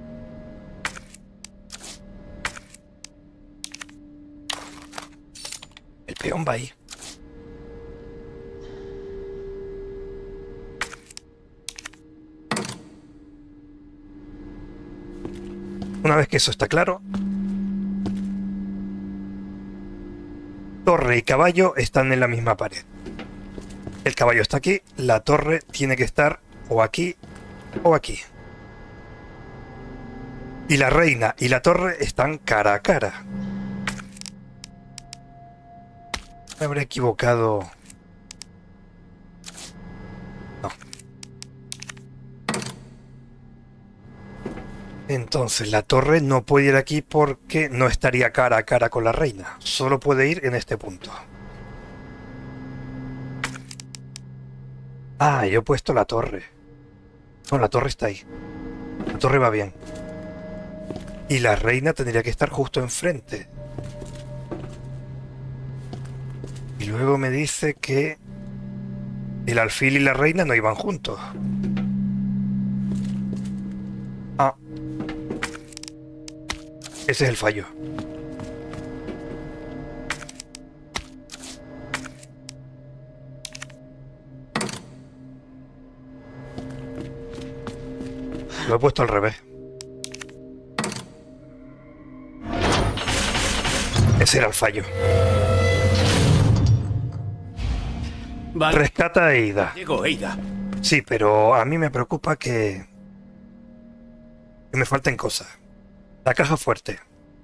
Speaker 1: El peón va ahí. Una vez que eso está claro, torre y caballo están en la misma pared. El caballo está aquí, la torre tiene que estar o aquí o aquí. Y la reina y la torre están cara a cara. Me habré equivocado. No. Entonces la torre no puede ir aquí porque no estaría cara a cara con la reina. Solo puede ir en este punto. Ah, yo he puesto la torre. No, la torre está ahí. La torre va bien. Y la reina tendría que estar justo enfrente. Y luego me dice que el alfil y la reina no iban juntos. Ah. Ese es el fallo. Lo he puesto al revés. Ese era el fallo.
Speaker 7: Vale.
Speaker 1: Rescata a Eida.
Speaker 7: Llegó Eida.
Speaker 1: Sí, pero a mí me preocupa que me falten cosas. La caja fuerte.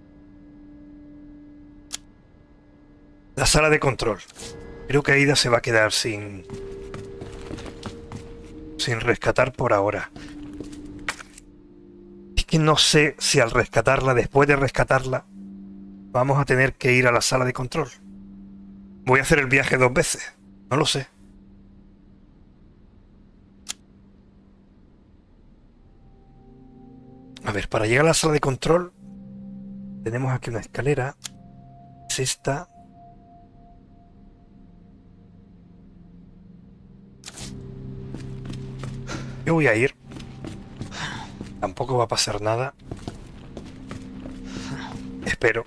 Speaker 1: La sala de control. Creo que Eida se va a quedar sin rescatar por ahora. Es que no sé si al rescatarla, después de rescatarla, vamos a tener que ir a la sala de control. Voy a hacer el viaje 2 veces. No lo sé. A ver, para llegar a la sala de control tenemos aquí una escalera. Es esta. Yo voy a ir. Tampoco va a pasar nada. Espero.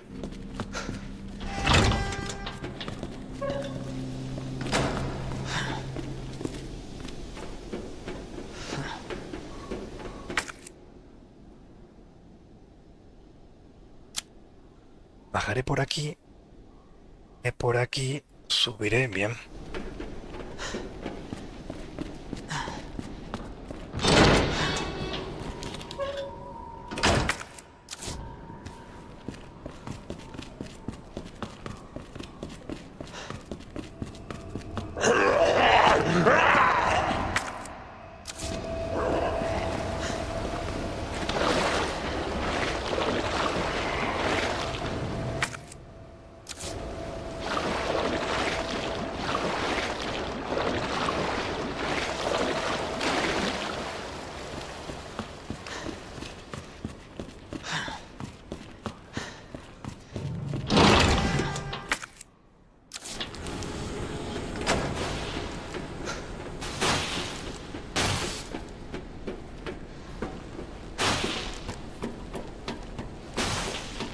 Speaker 1: Bajaré por aquí. Por aquí. Subiré bien.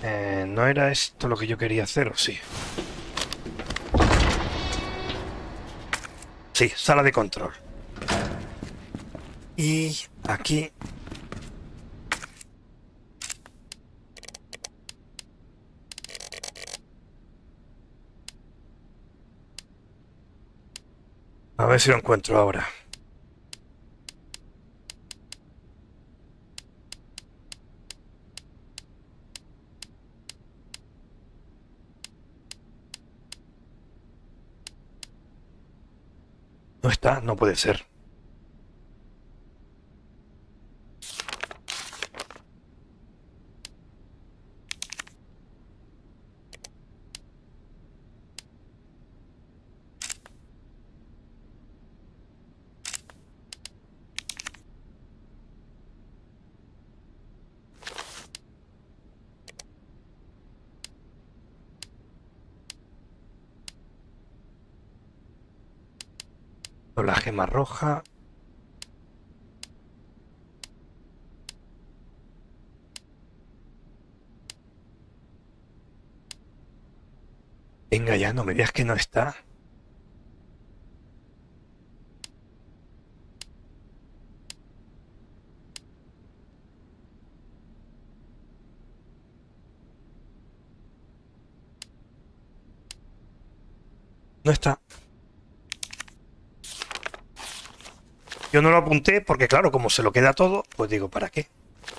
Speaker 1: ¿No era esto lo que yo quería hacer o sí? Sí, sala de control. Y aquí... A ver si lo encuentro ahora. No está, no puede ser. La gema roja. Venga ya, no me digas que no está. No está. Yo no lo apunté porque, claro, como se lo queda todo, pues digo, ¿para qué?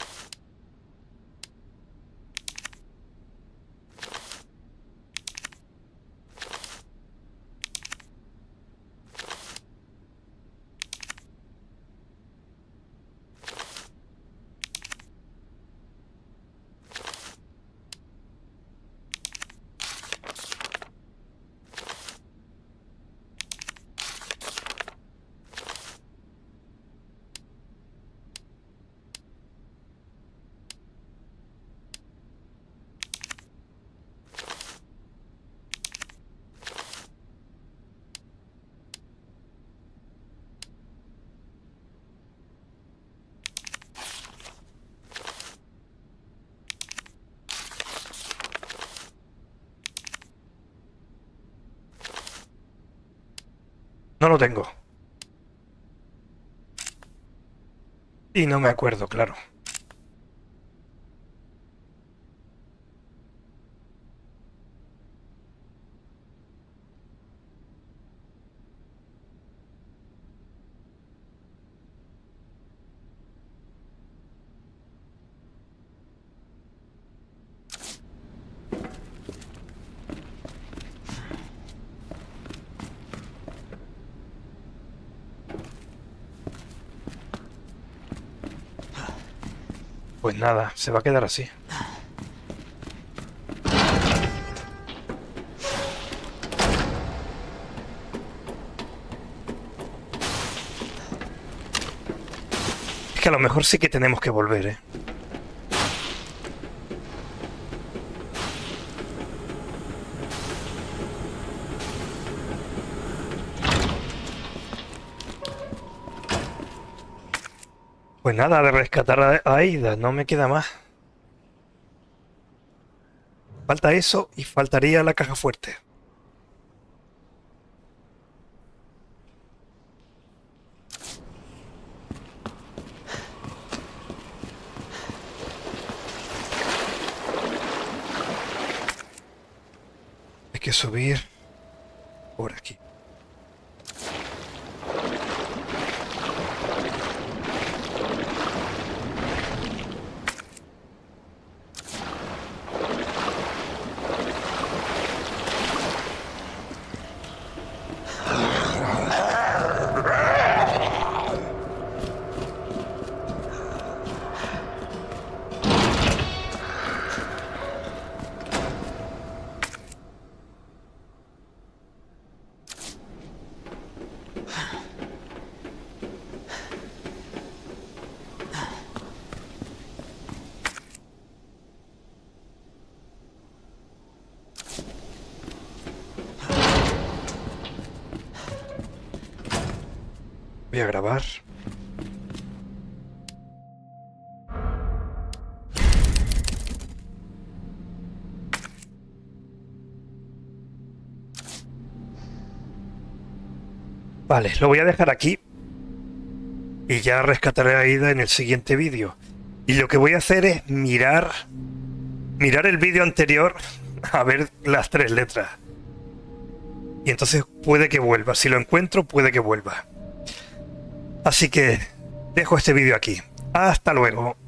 Speaker 1: No lo tengo. Y no me acuerdo, claro. Pues nada, se va a quedar así. Es que a lo mejor sí que tenemos que volver, ¿eh? Pues nada, de rescatar a Aida, no me queda más. Falta eso y faltaría la caja fuerte. Hay que subir por aquí. Voy a grabar. Vale, lo voy a dejar aquí. Y ya rescataré a Aida en el siguiente vídeo. Y lo que voy a hacer es mirar el vídeo anterior a ver las 3 letras. Y entonces puede que vuelva. Si lo encuentro, puede que vuelva. Así que dejo este vídeo aquí. Hasta luego.